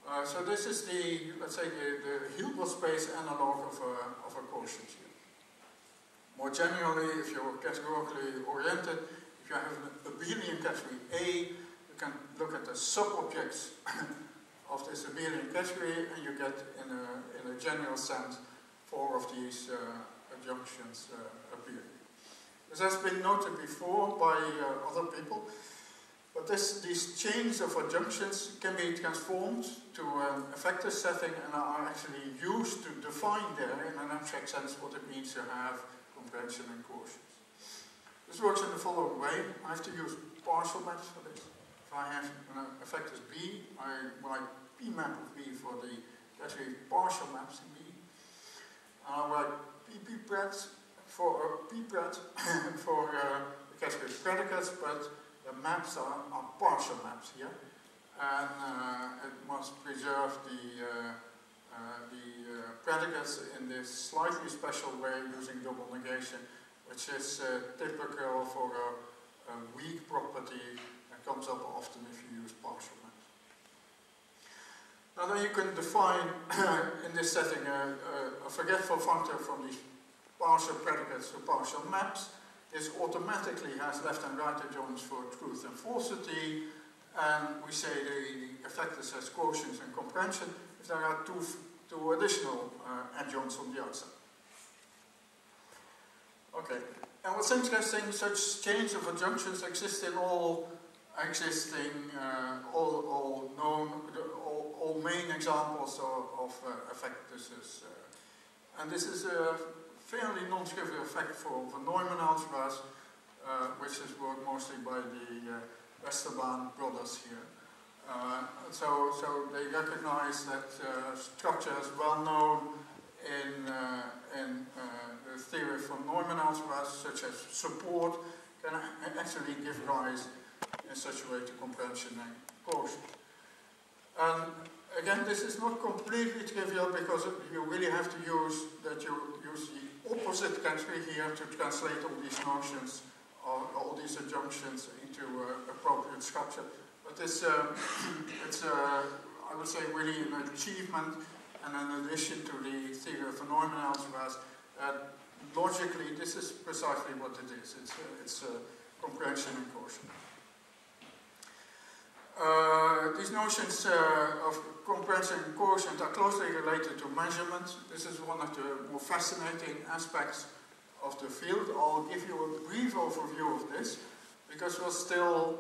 So this is the, let's say, the Hilbert space analog of a quotient here. More generally, if you're categorically oriented, if you have a abelian category A, you can look at the sub-objects of this abelian category, and you get, in a general sense, 4 of these adjunctions appear. This has been noted before by other people, but these chains of adjunctions can be transformed to an effector setting and are actually used to define there, in an abstract sense, what it means to have comprehension and quotients. This works in the following way. I have to use partial maps for this. If I have an effectors B, I write P map of B for the category partial maps in B. I'll write PP pred for P-pred for the category predicates, but the maps are partial maps here. And it must preserve the predicates in this slightly special way using double negation, which is typical for a weak property that comes up often if you use partial maps. Now then you can define in this setting a forgetful functor from these partial predicates to partial maps. This automatically has left and right adjoints for truth and falsity, and we say the effectors has quotients and comprehension if there are two additional adjoints on the outside. Okay, and what's interesting, such chains of adjunctions exist in all existing, all known, all main examples of effectors. And this is a fairly non-trivial effect for Neumann algebras, which is worked mostly by the Westerban brothers here. So they recognize that structures well known in the theory from Neumann algebras, such as support, can actually give rise in such a way to comprehension and quotient. And again, this is not completely trivial because you really have to use the opposite category here to translate all these notions, all these adjunctions into appropriate structure. But it's I would say, really an achievement and an addition to the theory of Neumann algebras. Logically, this is precisely what it is. It's comprehension and quotient. These notions of comprehension and quotient are closely related to measurement. This is one of the more fascinating aspects of the field. I'll give you a brief overview of this, because we're still,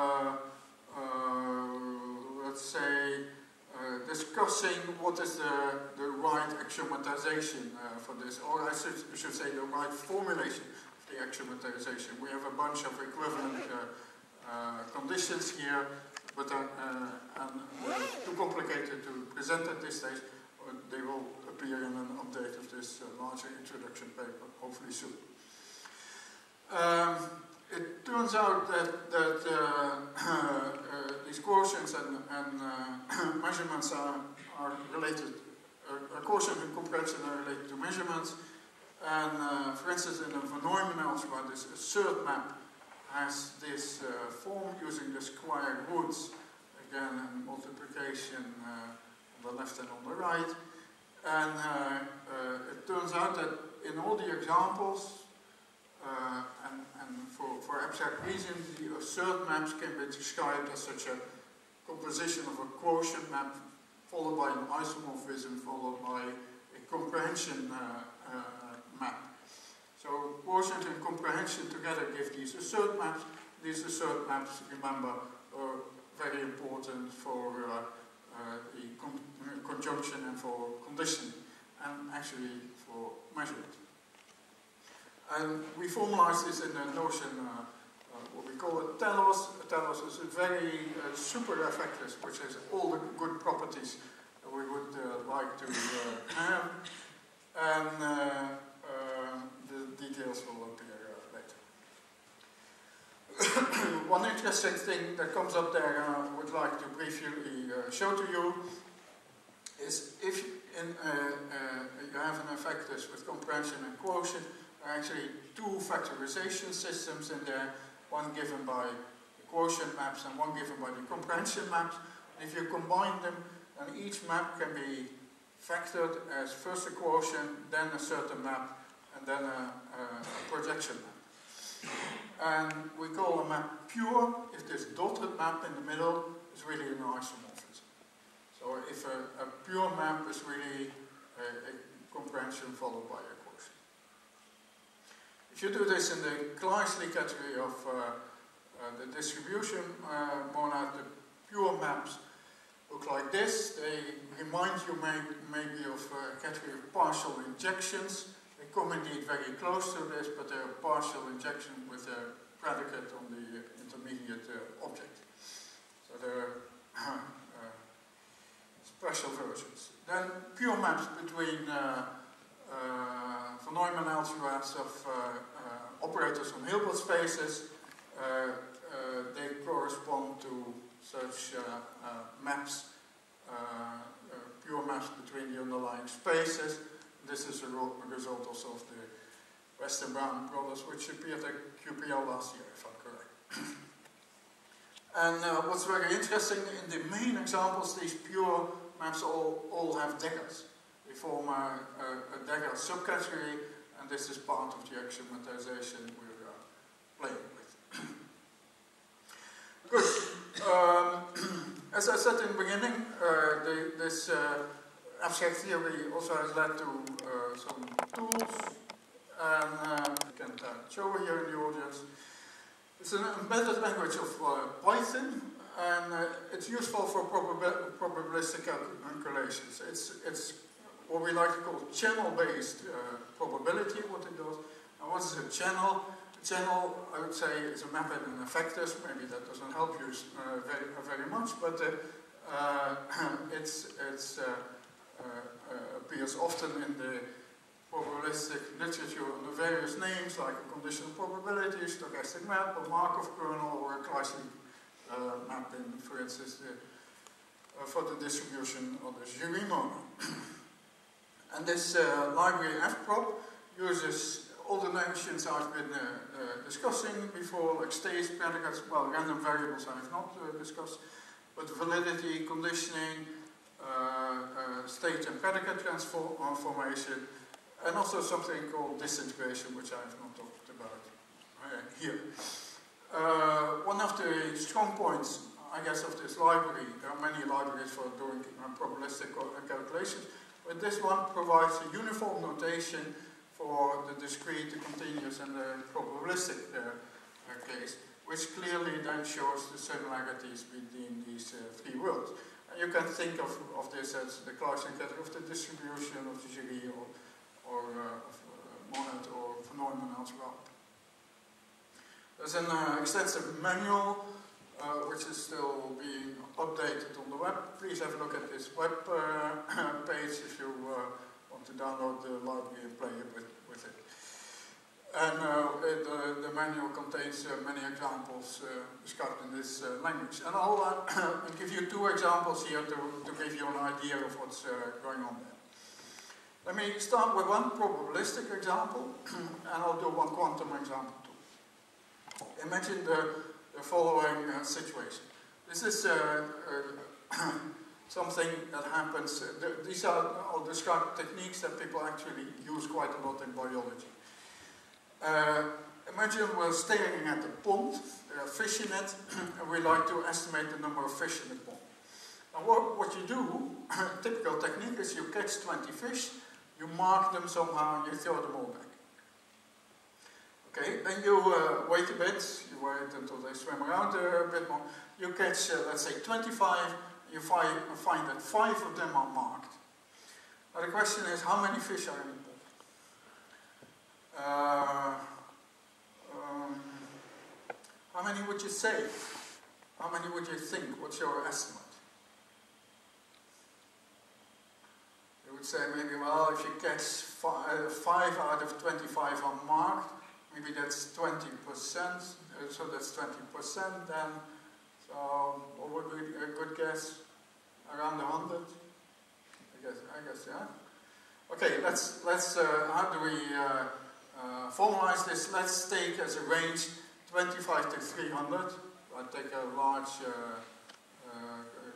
let's say, discussing what is the right axiomatization for this, or I should say the right formulation of the axiomatization. We have a bunch of equivalent conditions here, but too complicated to present at this stage. They will appear in an update of this larger introduction paper, hopefully soon. It turns out that these quotients and measurements are related. Quotient and comprehension are related to measurements. And for instance, in the Von Neumann algebra, this assert map has this form using the square roots, again, and multiplication on the left and on the right. And it turns out that in all the examples, and for abstract reasons, the assert maps can be described as such a composition of a quotient map followed by an isomorphism followed by a comprehension map. So quotient and comprehension together give these assert maps. These assert maps, remember, are very important for the conjunction and for conditioning, and actually for measurement. And we formalize this in the notion, what we call a telos. A telos is a very super effectors, which has all the good properties that we would like to have. And the details will appear later. One interesting thing that comes up there I would like to briefly show to you is if you have an effectors with comprehension and quotient, there are actually two factorization systems in there, one given by the quotient maps and one given by the comprehension maps. And if you combine them, and each map can be factored as first a quotient, then a certain map, and then a projection map. And we call a map pure if this dotted map in the middle is really an isomorphism. So if a pure map is really a comprehension followed by a quotient. If you do this in the Kleisli category of the distribution monad, the pure maps look like this. They remind you maybe of a category of partial injections. They come indeed very close to this, but they're a partial injection with a predicate on the intermediate object. So they're special versions. Then pure maps between von Neumann algebras of operators on Hilbert spaces. They correspond to such maps, pure maps between the underlying spaces. This is a result also of the West and Brown brothers, which appeared at QPL last year, if I'm correct. And what's very interesting, in the main examples, these pure maps all have daggers. They form a dagger subcategory, and this is part of the axiomatization we're playing with. Good. As I said in the beginning, this abstract theory also has led to some tools, and I can show here in the audience. It's an embedded language of Python, and it's useful for probabilistic calculations. It's what we like to call channel-based probability, what it does. And what is a channel? A channel, I would say, is a map in vectors. Maybe that doesn't help you very much, but it appears often in the probabilistic literature under various names, like a conditional probability, stochastic map, a Markov kernel, or a Kleisli mapping, for instance, for the distribution of the Jury monad. And this library fprop uses all the notions I've been discussing before, like states, predicates, well, random variables I have not discussed, but validity, conditioning, state and predicate transformation, and also something called disintegration, which I have not talked about here. One of the strong points, I guess, of this library, there are many libraries for doing probabilistic calculations, but this one provides a uniform notation for the discrete, the continuous, and the probabilistic case, which clearly then shows the similarities between these three worlds. And you can think of this as the Kleisli category of the distribution of the Jury or of monad or von Neumann algebra. There's an extensive manual which is still being updated on the web. Please have a look at this web page if you want to download the library and play with it. And the manual contains many examples described in this language. And I'll give you two examples here to give you an idea of what's going on there. Let me start with one probabilistic example, and I'll do one quantum example too. Imagine the following situation. This is something that happens. These are all described techniques that people actually use quite a lot in biology. Imagine we're staring at a pond, there are fish in it, and we like to estimate the number of fish in the pond. And what you do, typical technique, is you catch 20 fish, you mark them somehow, and you throw them all back. Okay, then you wait a bit, you wait until they swim around a bit more. You catch, let's say, 25, you find that 5 of them are marked. Now the question is, how many fish are in the pond? How many would you say? How many would you think? What's your estimate? You would say maybe, well, if you catch 5 out of 25 are marked, maybe that's 20%, so that's 20% then. So what would be a good guess? Around 100? I guess, yeah. Okay, let's how do we formalize this? Let's take as a range 25 to 300. I'll take a large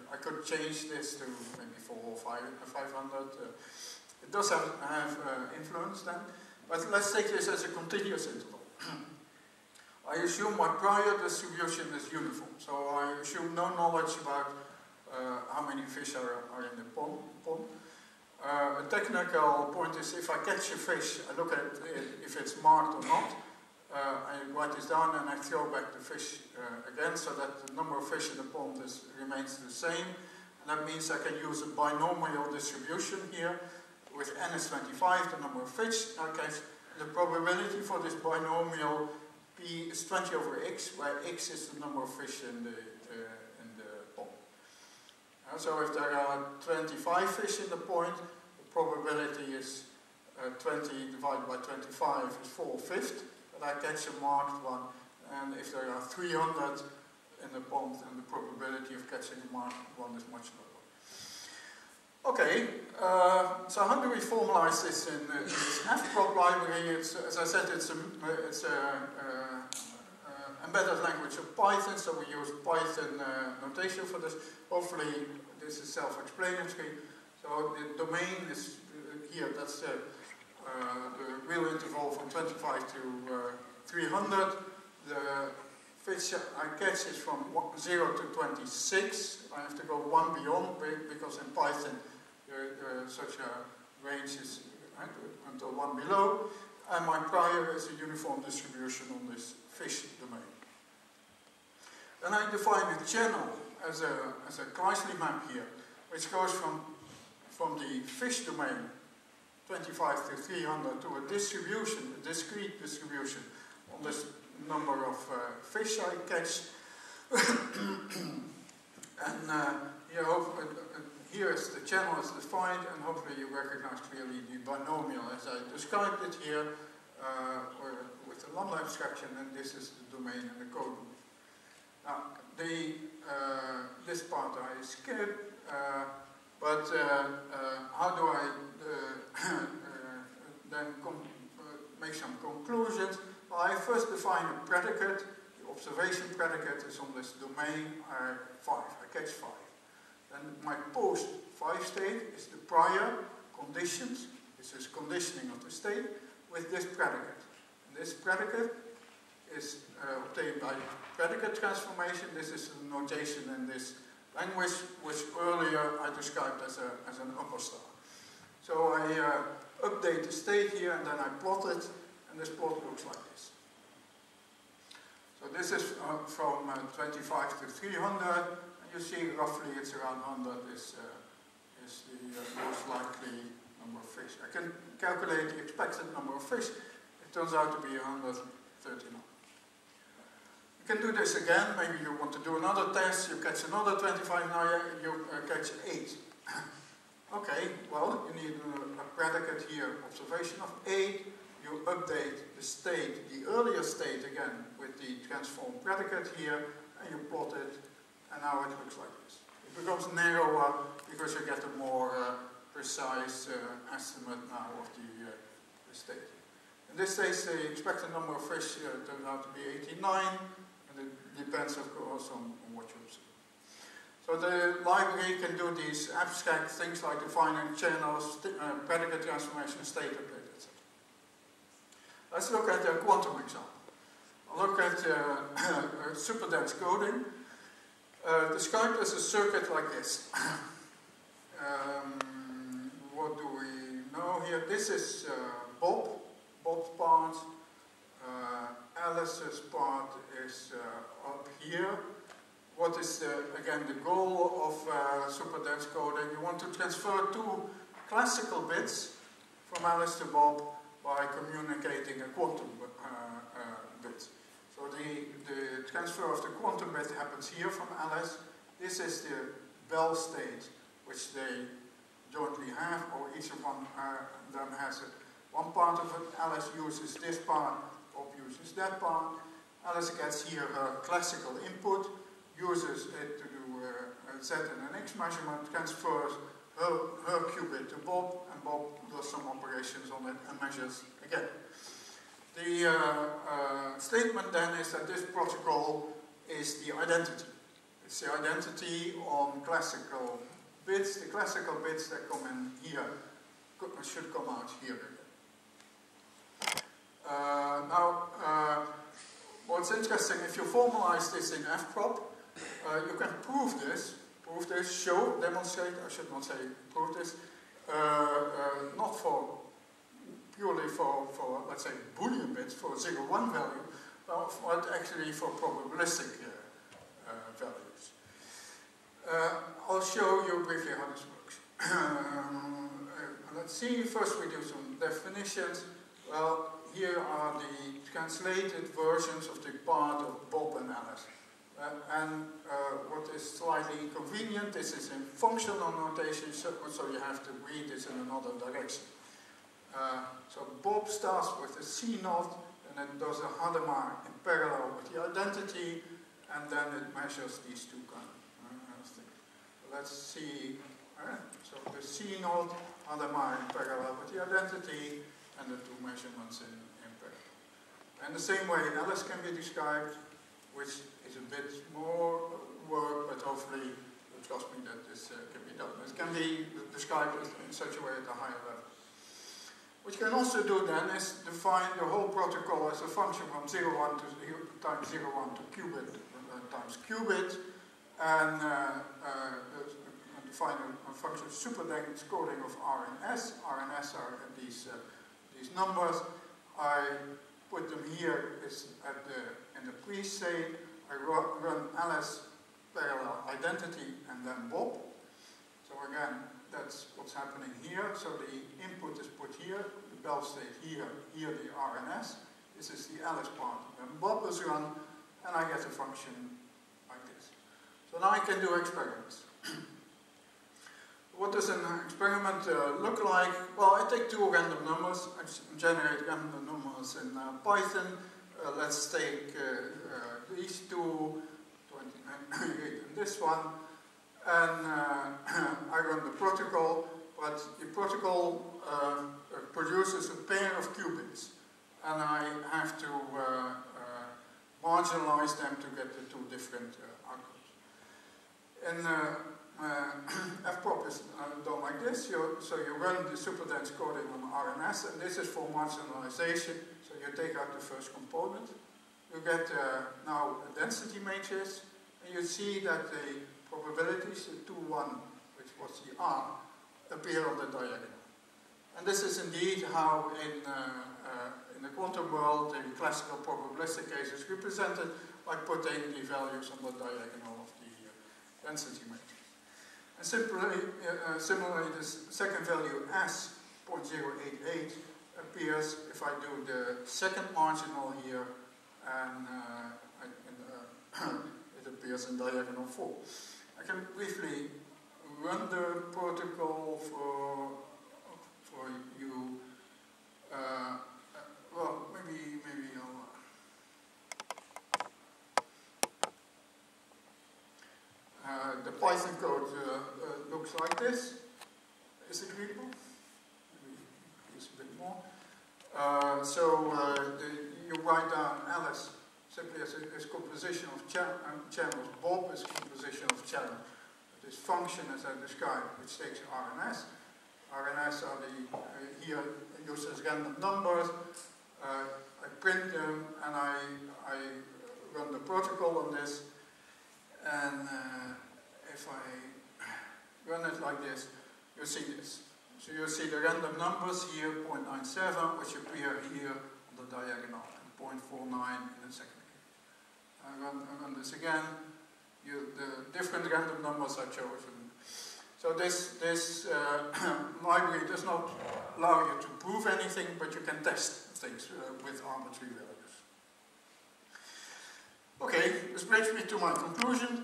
I could change this to maybe 4 or 500. It does have influence then. But let's take this as a continuous interval. I assume my prior distribution is uniform. So I assume no knowledge about how many fish are in the pond. A technical point is if I catch a fish, I look at it, if it's marked or not. I write this down and I throw back the fish again so that the number of fish in the pond remains the same. And that means I can use a binomial distribution here with n is 25, the number of fish I catch. The probability for this binomial P is 20 over x, where x is the number of fish in the pond. So if there are 25 fish in the pond, the probability is 20 divided by 25 is 4/5. I catch a marked one, and if there are 300 in the pond, then the probability of catching a marked one is much lower. Okay, so how do we formalize this in this fprop library? It's, as I said, it's a embedded language of Python, so we use Python notation for this. Hopefully, this is self-explanatory. So the domain is here. That's the real interval from 25 to 300. The fish I catch is from 0 to 26. I have to go one beyond because in Python such a range is until one below. And my prior is a uniform distribution on this fish domain. Then I define a channel as a Kleisli map here, which goes from the fish domain 25 to 300 to a distribution, a discrete distribution on this number of fish I catch. And here is the channel is defined, and hopefully you recognize clearly the binomial as I described it here with the lambda abstraction, and this is the domain and the code. Now, this part I skip, but how do I then make some conclusions? Well, I first define a predicate. The observation predicate is on this domain 5. I catch 5. Then my post 5 state is the prior conditions. This is conditioning of the state with this predicate. And this predicate is obtained by predicate transformation. This is the notation in this language, which earlier I described as an upper star. So I update the state here, and then I plot it, and this plot looks like this. So this is from 25 to 300, and you see roughly it's around 100 is the most likely number of fish. I can calculate the expected number of fish. It turns out to be 139. You can do this again. Maybe you want to do another test. You catch another 25. Now you catch 8. Okay, well, you need a predicate here, observation of 8. You update the state, the earlier state again, with the transform predicate here, and you plot it, and now it looks like this. It becomes narrower because you get a more precise estimate now of the state. In this case, the expected number of fish turns out to be 89, and it depends, of course, on what you observe. So the library can do these abstract things like defining channels, predicate transformation, state update, etc. Let's look at a quantum example. I'll look at super dense coding, described as a circuit like this. What do we know here? This is Bob's part. Alice's part is up here. What is, again, the goal of super dense coding? You want to transfer 2 classical bits from Alice to Bob by communicating a quantum bit. So the transfer of the quantum bit happens here from Alice. This is the Bell state, which they jointly have, or each of them has it. One part of it, Alice uses this part, Bob uses that part. Alice gets here her classical input, uses it to do a Z and an X measurement, transfers her qubit to Bob, and Bob does some operations on it and measures again. The statement then is that this protocol is the identity. It's the identity on classical bits. The classical bits that come in here should come out here again. Now, what's interesting, if you formalize this in fprop, you can prove this, show, demonstrate, I should not say prove this, not for purely for let's say Boolean bits, for 0, 1 value, but actually for probabilistic values. I'll show you briefly how this works. Let's see, first we do some definitions. Well, here are the translated versions of the part of Bob and Alice. What is slightly inconvenient, this is in functional notation, so you have to read this in another direction. So Bob starts with a C note, and then does a Hadamard in parallel with the identity, and then it measures these two kind of things. Let's see, so the C note, Hadamard in parallel with the identity, and the two measurements in parallel. And the same way Alice can be described, which is a bit more work, but hopefully you trust me that this can be done. It can be described in such a way at a higher level. What you can also do then is define the whole protocol as a function from 0, 1 to 0, times 0, 1 to qubit times qubit, and define a function of super-dense coding of R and S. R and S are these numbers. I put them here in the pre-state. I run Alice parallel identity and then Bob. So again, that's what's happening here. So the input is put here, the Bell state here, here the R and S. This is the Alice part. Then Bob is run, and I get a function like this. So now I can do experiments. What does an experiment look like? Well, I take two random numbers. I generate random numbers in Python. Let's take these two, 29 and this one. And I run the protocol, but the protocol produces a pair of qubits. And I have to marginalize them to get the two different outcomes. And fprop is done like this. So you run the superdense coding on RNS, and this is for marginalization. So you take out the first component. You get now a density matrix, and you see that the probabilities, the 2, 1, which was the R, appear on the diagonal. And this is indeed how in the quantum world, the classical probabilistic case is represented by putting the values on the diagonal of the density matrix. And similarly, this second value S, 0.088, appears if I do the second marginal here, and it appears in diagonal 4. I can briefly run the protocol for you. Well, maybe I'll. The Python code looks like this. Is it readable? Maybe use a bit more. You write down Alice simply as composition of channels. Bob is composition of channels. This function, as I described, which takes R and S. R and S are here used as random numbers. I print them, and I run the protocol on this. And if I run it like this, you see this. So you see the random numbers here, 0.97, which appear here on the diagonal, and 0.49 in the second case. I run this again. The different random numbers are chosen. So this library does not allow you to prove anything, but you can test things with arbitrary values. Okay, this brings me to my conclusion.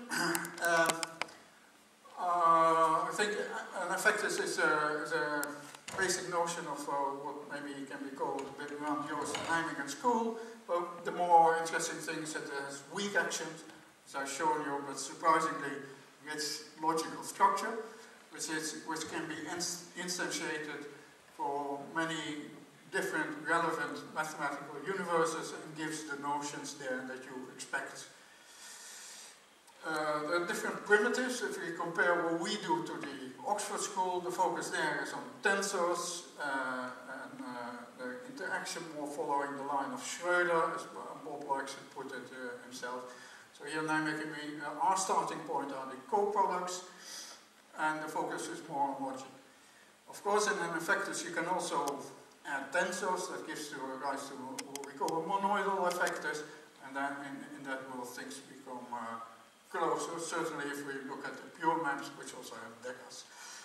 I think an effectus is a basic notion of what maybe can be called a bit around Joost and Nijmegen school. But the more interesting thing is that it has weak actions, as I've shown you, but surprisingly rich logical structure, which can be instantiated for many different relevant mathematical universes and gives the notions there that you expect. There are different primitives. If we compare what we do to the Oxford School, the focus there is on tensors and the interaction more following the line of Schroeder, as Bob likes to put it himself. So here Nijmegen, our starting point are the co-products, and the focus is more on logic. Of course, in an effectors you can also add tensors. That gives rise to what we call monoidal effectors, and then in that world things become closer. Certainly if we look at the pure maps, which also have deckers.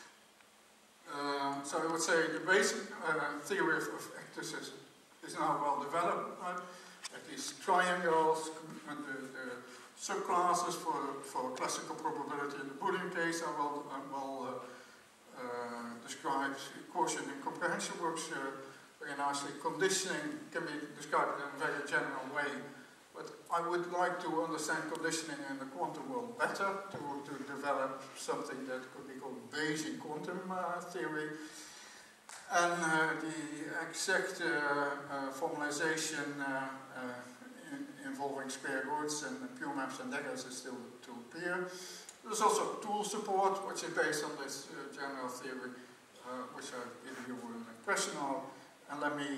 So I would say the basic theory of effectors is now well developed. At these triangles, and the subclasses for classical probability in the Boolean case are well described. Quotient and comprehension works very nicely. Conditioning can be described in a very general way, but I would like to understand conditioning in the quantum world better to develop something that could be called Bayesian quantum theory. And the exact formalization involving square roots and pure maps and deckers is still to appear. There's also tool support, which is based on this general theory, which I've given you an impression of. And let me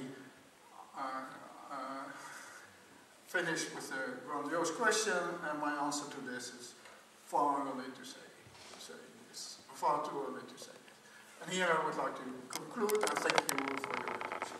finish with a grandiose question, and my answer to this is far early to say this. Far too early to say this. And here I would like to conclude, and thank you for your attention.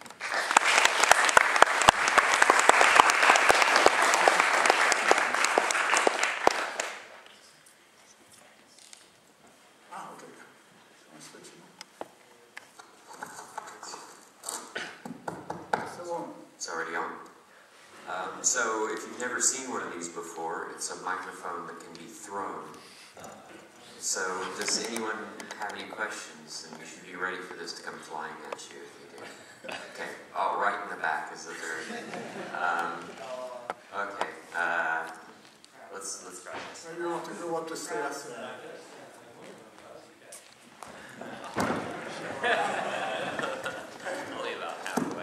It's already on. So if you've never seen one of these before, it's a microphone that can be thrown. So does anyone have any questions? And you should be ready for this to come flying at you if you do. Okay. Oh, right in the back is the third. Okay. Let's try this. Maybe you want to go up the stairs. Only about halfway.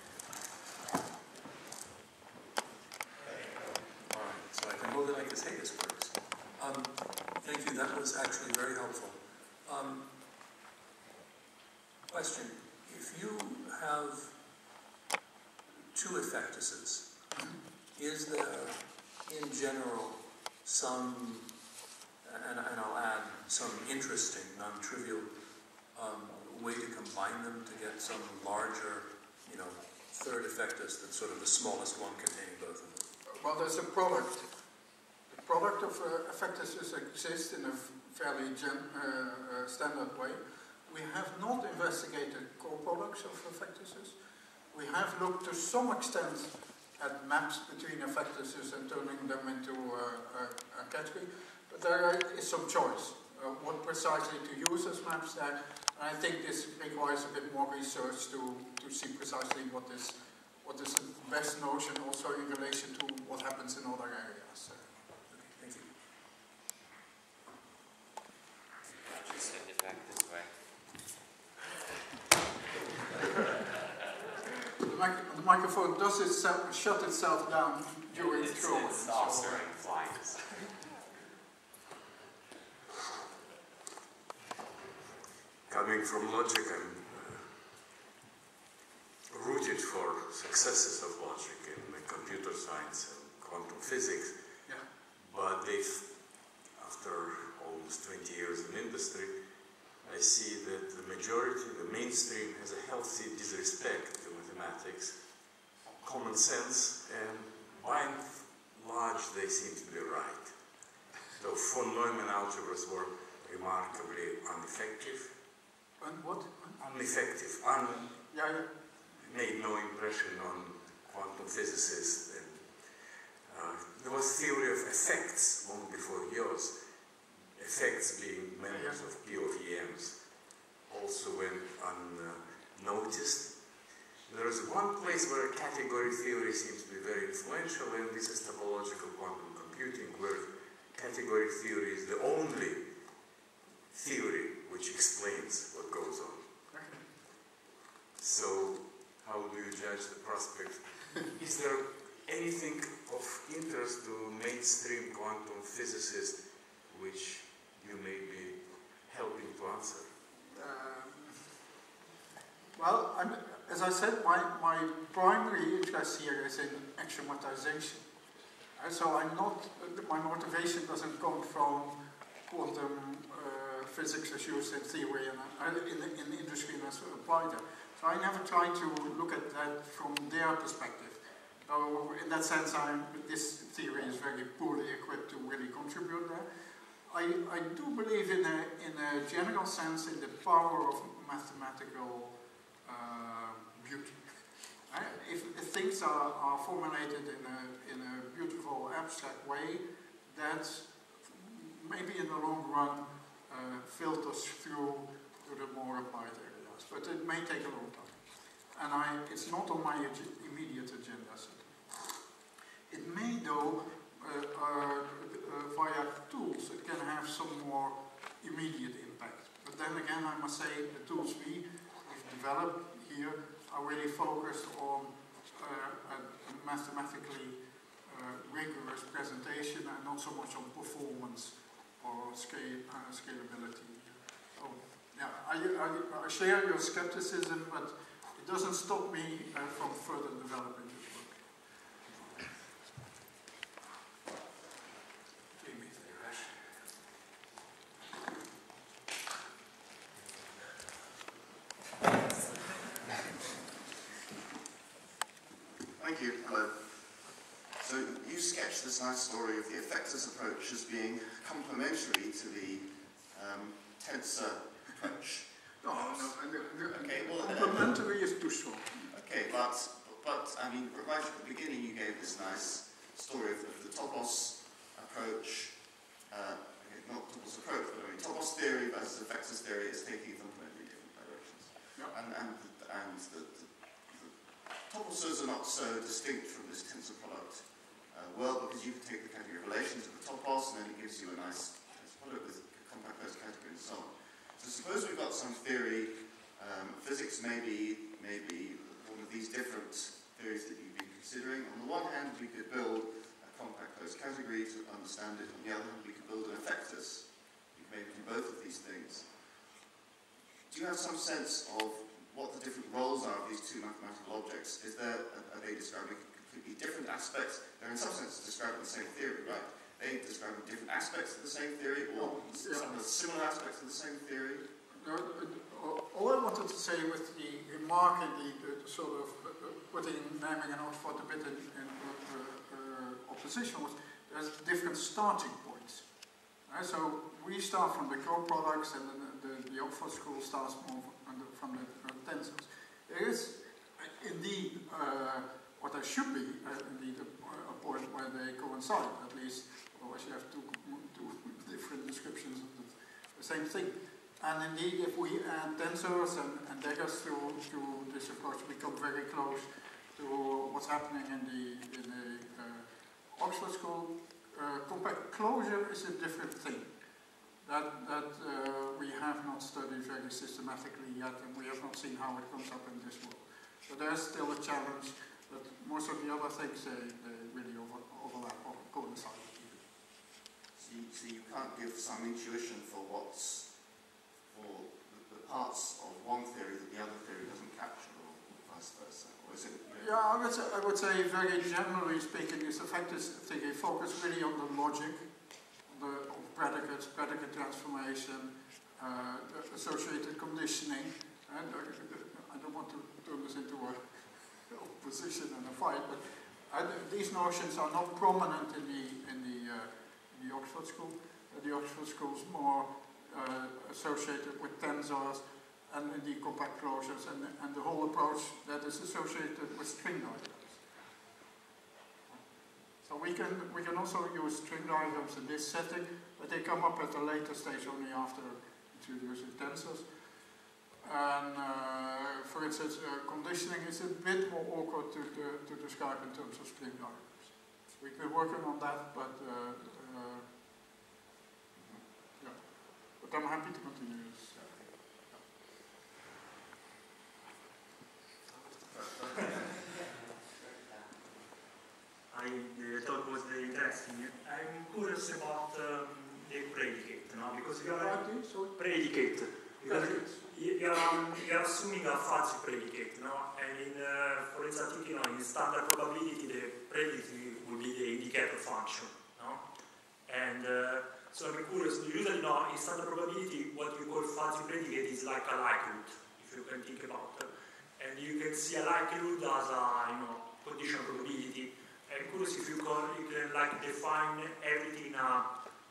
Alright, so I can hold it like this. Hey, this works. Thank you, that was actually very helpful. Question, if you have two effectuses, is there in general some, and I'll add, some interesting, non-trivial way to combine them to get some larger, third effectus that's sort of the smallest one containing both of them? Well, there's a product. The product of effectuses exists in a fairly standard way. We have not investigated co-products of effectuses. We have looked to some extent at maps between effectuses and turning them into a category, but there is some choice. What precisely to use as maps there, and I think this requires a bit more research to see precisely what is the best notion also in relation to what happens in other areas. Okay, thank you. Just send it back this way. The microphone does shut itself down during throwing. It's off during flying. Coming from logic, I'm rooted for successes of logic in computer science and quantum physics. Yeah. But after almost 20 years in industry, I see that the majority, the mainstream, has a healthy disrespect to mathematics, common sense, and by and large they seem to be right. So von Neumann algebras were remarkably ineffective. And what? Ineffective. Made no impression on quantum physicists. And, there was theory of effects long before yours. Effects being members of P of EMs also went unnoticed. There is one place where category theory seems to be very influential, and this is topological quantum computing, where category theory is the only theory which explains what goes on. So, how do you judge the prospect? Is there anything of interest refers to mainstream quantum physicists, which you may be helping to answer. Well, as I said, my primary interest here is in axiomatization. So my motivation doesn't come from quantum physics as used in theory and in industry and as applied there. So I never try to look at that from their perspective. So in that sense, this theory is very poorly equipped to really contribute there. I do believe in a general sense in the power of mathematical beauty. If things are formulated in a beautiful abstract way, that maybe in the long run filters through to the more applied areas, but it may take a long time. And it's not on my immediate agenda. It may, though, via tools, it can have some more immediate impact. But then again, I must say the tools we've developed here are really focused on a mathematically rigorous presentation and not so much on performance or scalability. So, yeah, I share your skepticism, but it doesn't stop me from further developing this work. Thank you. Hello. So you sketched this nice story of the effectors approach as being complementary to the tensor approach. No. Okay, well, complementary is too strong. Okay, but I mean, right at the beginning you gave this nice story of the topos approach. Okay, not topos approach, but I mean topos theory versus effectors theory is taking fundamentally different directions. Yep. And the toposes are not so distinct from this tensor product world, because you can take the category of relations of the topos and then it gives you a nice tensor product with compact closed category and so on. So suppose we've got some theory, physics may be one of these different theories that you've been considering. On the one hand, we could build a compact closed category to understand it. On the other hand, we could build an effectus. You can maybe do both of these things. Do you have some sense of what the different roles are of these two mathematical objects? Are they describing completely different aspects? They're in some sense describing the same theory, right? They describing different aspects of the same theory, or some of the similar aspects of the same theory? All I wanted to say with the remark and the sort of putting Nijmegen and Oxford a bit in opposition was there's different starting points. So we start from the co-products and the Oxford school starts more from the tensors. There is indeed what there should be indeed a point where they coincide, at least, otherwise you have two different descriptions of the same thing. And indeed, if we add tensors and daggers to this approach, we come very close to what's happening in the Oxford school. Compact closure is a different thing. That we have not studied very systematically yet, and we have not seen how it comes up in this world. So there's still a challenge, but most of the other things they really overlap or coincide. So you can't give some intuition for the parts of one theory that the other theory doesn't capture, or vice versa, or is it? Yeah, I would say very generally speaking, this effectors theory focus really on the logic, of predicates, predicate transformation, associated conditioning, and I don't want to turn this into a opposition and a fight, but these notions are not prominent in the Oxford school. The Oxford school is more associated with tensors and indeed compact closures and the whole approach that is associated with string diagrams. So we can also use string diagrams in this setting, but they come up at a later stage only after introducing tensors. And for instance, conditioning is a bit more awkward to describe in terms of string diagrams. We've been working on that, but yeah. But I'm happy to continue this. The talk was very interesting. interesting. I'm curious about the predicate, because you are Predicate. because you're assuming a fuzzy predicate, and in, for instance, in standard probability, the predicate will be the indicator function, and so I'm curious. Usually, in standard probability, what you call fuzzy predicate is like a likelihood, if you can think about it, and you can see a likelihood as a condition probability. I'm curious if you can like define everything in a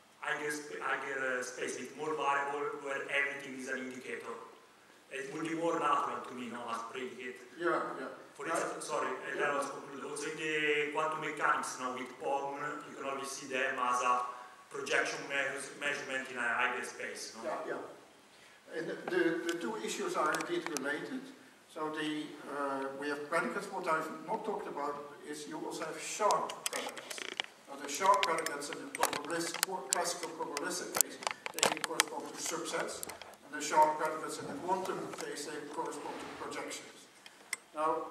higher space with more variable where everything is an indicator. It would be more natural to me as predicate. Yeah. For instance, sorry, and then also conclude. Also in the quantum mechanics, with POM, you can always see them as a projection measurement in a higher space. Yeah. And the two issues are indeed related. So we have predicates. What I've not talked about is you also have sharp predicates. Now the sharp predicates in the classical probabilistic case, they correspond to subsets, and the sharp predicates in the quantum case, they correspond to projections. Now,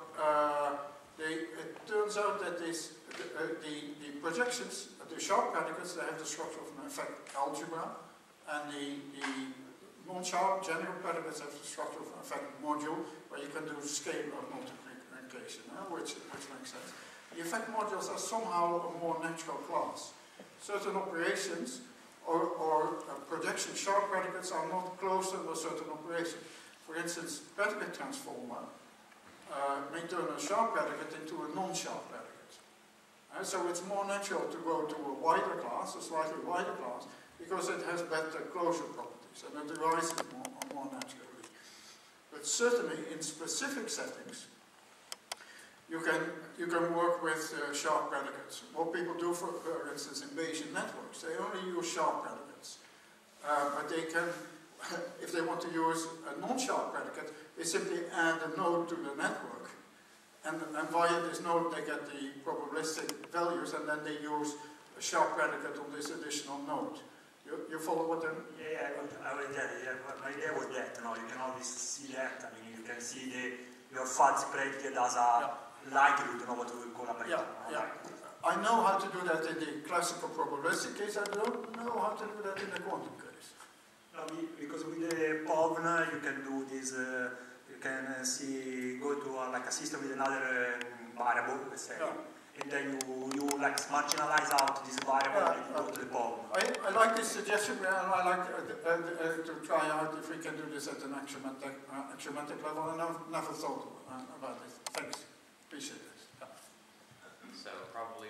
it turns out that the projections, the sharp predicates, they have the structure of an effect algebra, and the non-sharp general predicates have the structure of an effect module, where you can do scalar multiplication, which makes sense. The effect modules are somehow a more natural class. Certain operations or projection sharp predicates are not closer to a certain operation. For instance, predicate transformer may turn a sharp predicate into a non-sharp predicate. So it's more natural to go to a wider class, a slightly wider class, because it has better closure properties and it arises more naturally. But certainly in specific settings, you can work with sharp predicates. What people do, for instance, in Bayesian networks, they only use sharp predicates. But they can, if they want to use a non-sharp predicate, they simply add a node to the network. And via this node, they get the probabilistic values, and then they use a sharp predicate on this additional node. You follow what I'm... Yeah, I would my idea was that, you can always see that. I mean, you can see your fuzzy predicate as a likelihood, what we call a predicate. Yeah. I know how to do that in the classical probabilistic case. I don't know how to do that in the quantum case. No, because with the POVN, you can do this. You can go to like a system with another variable, let's say. And then you like marginalize out this variable and you go to the POVN. I like this suggestion, and I like to try out if we can do this at an axiomatic level, and I've never thought about it. Thanks. Appreciate it. So probably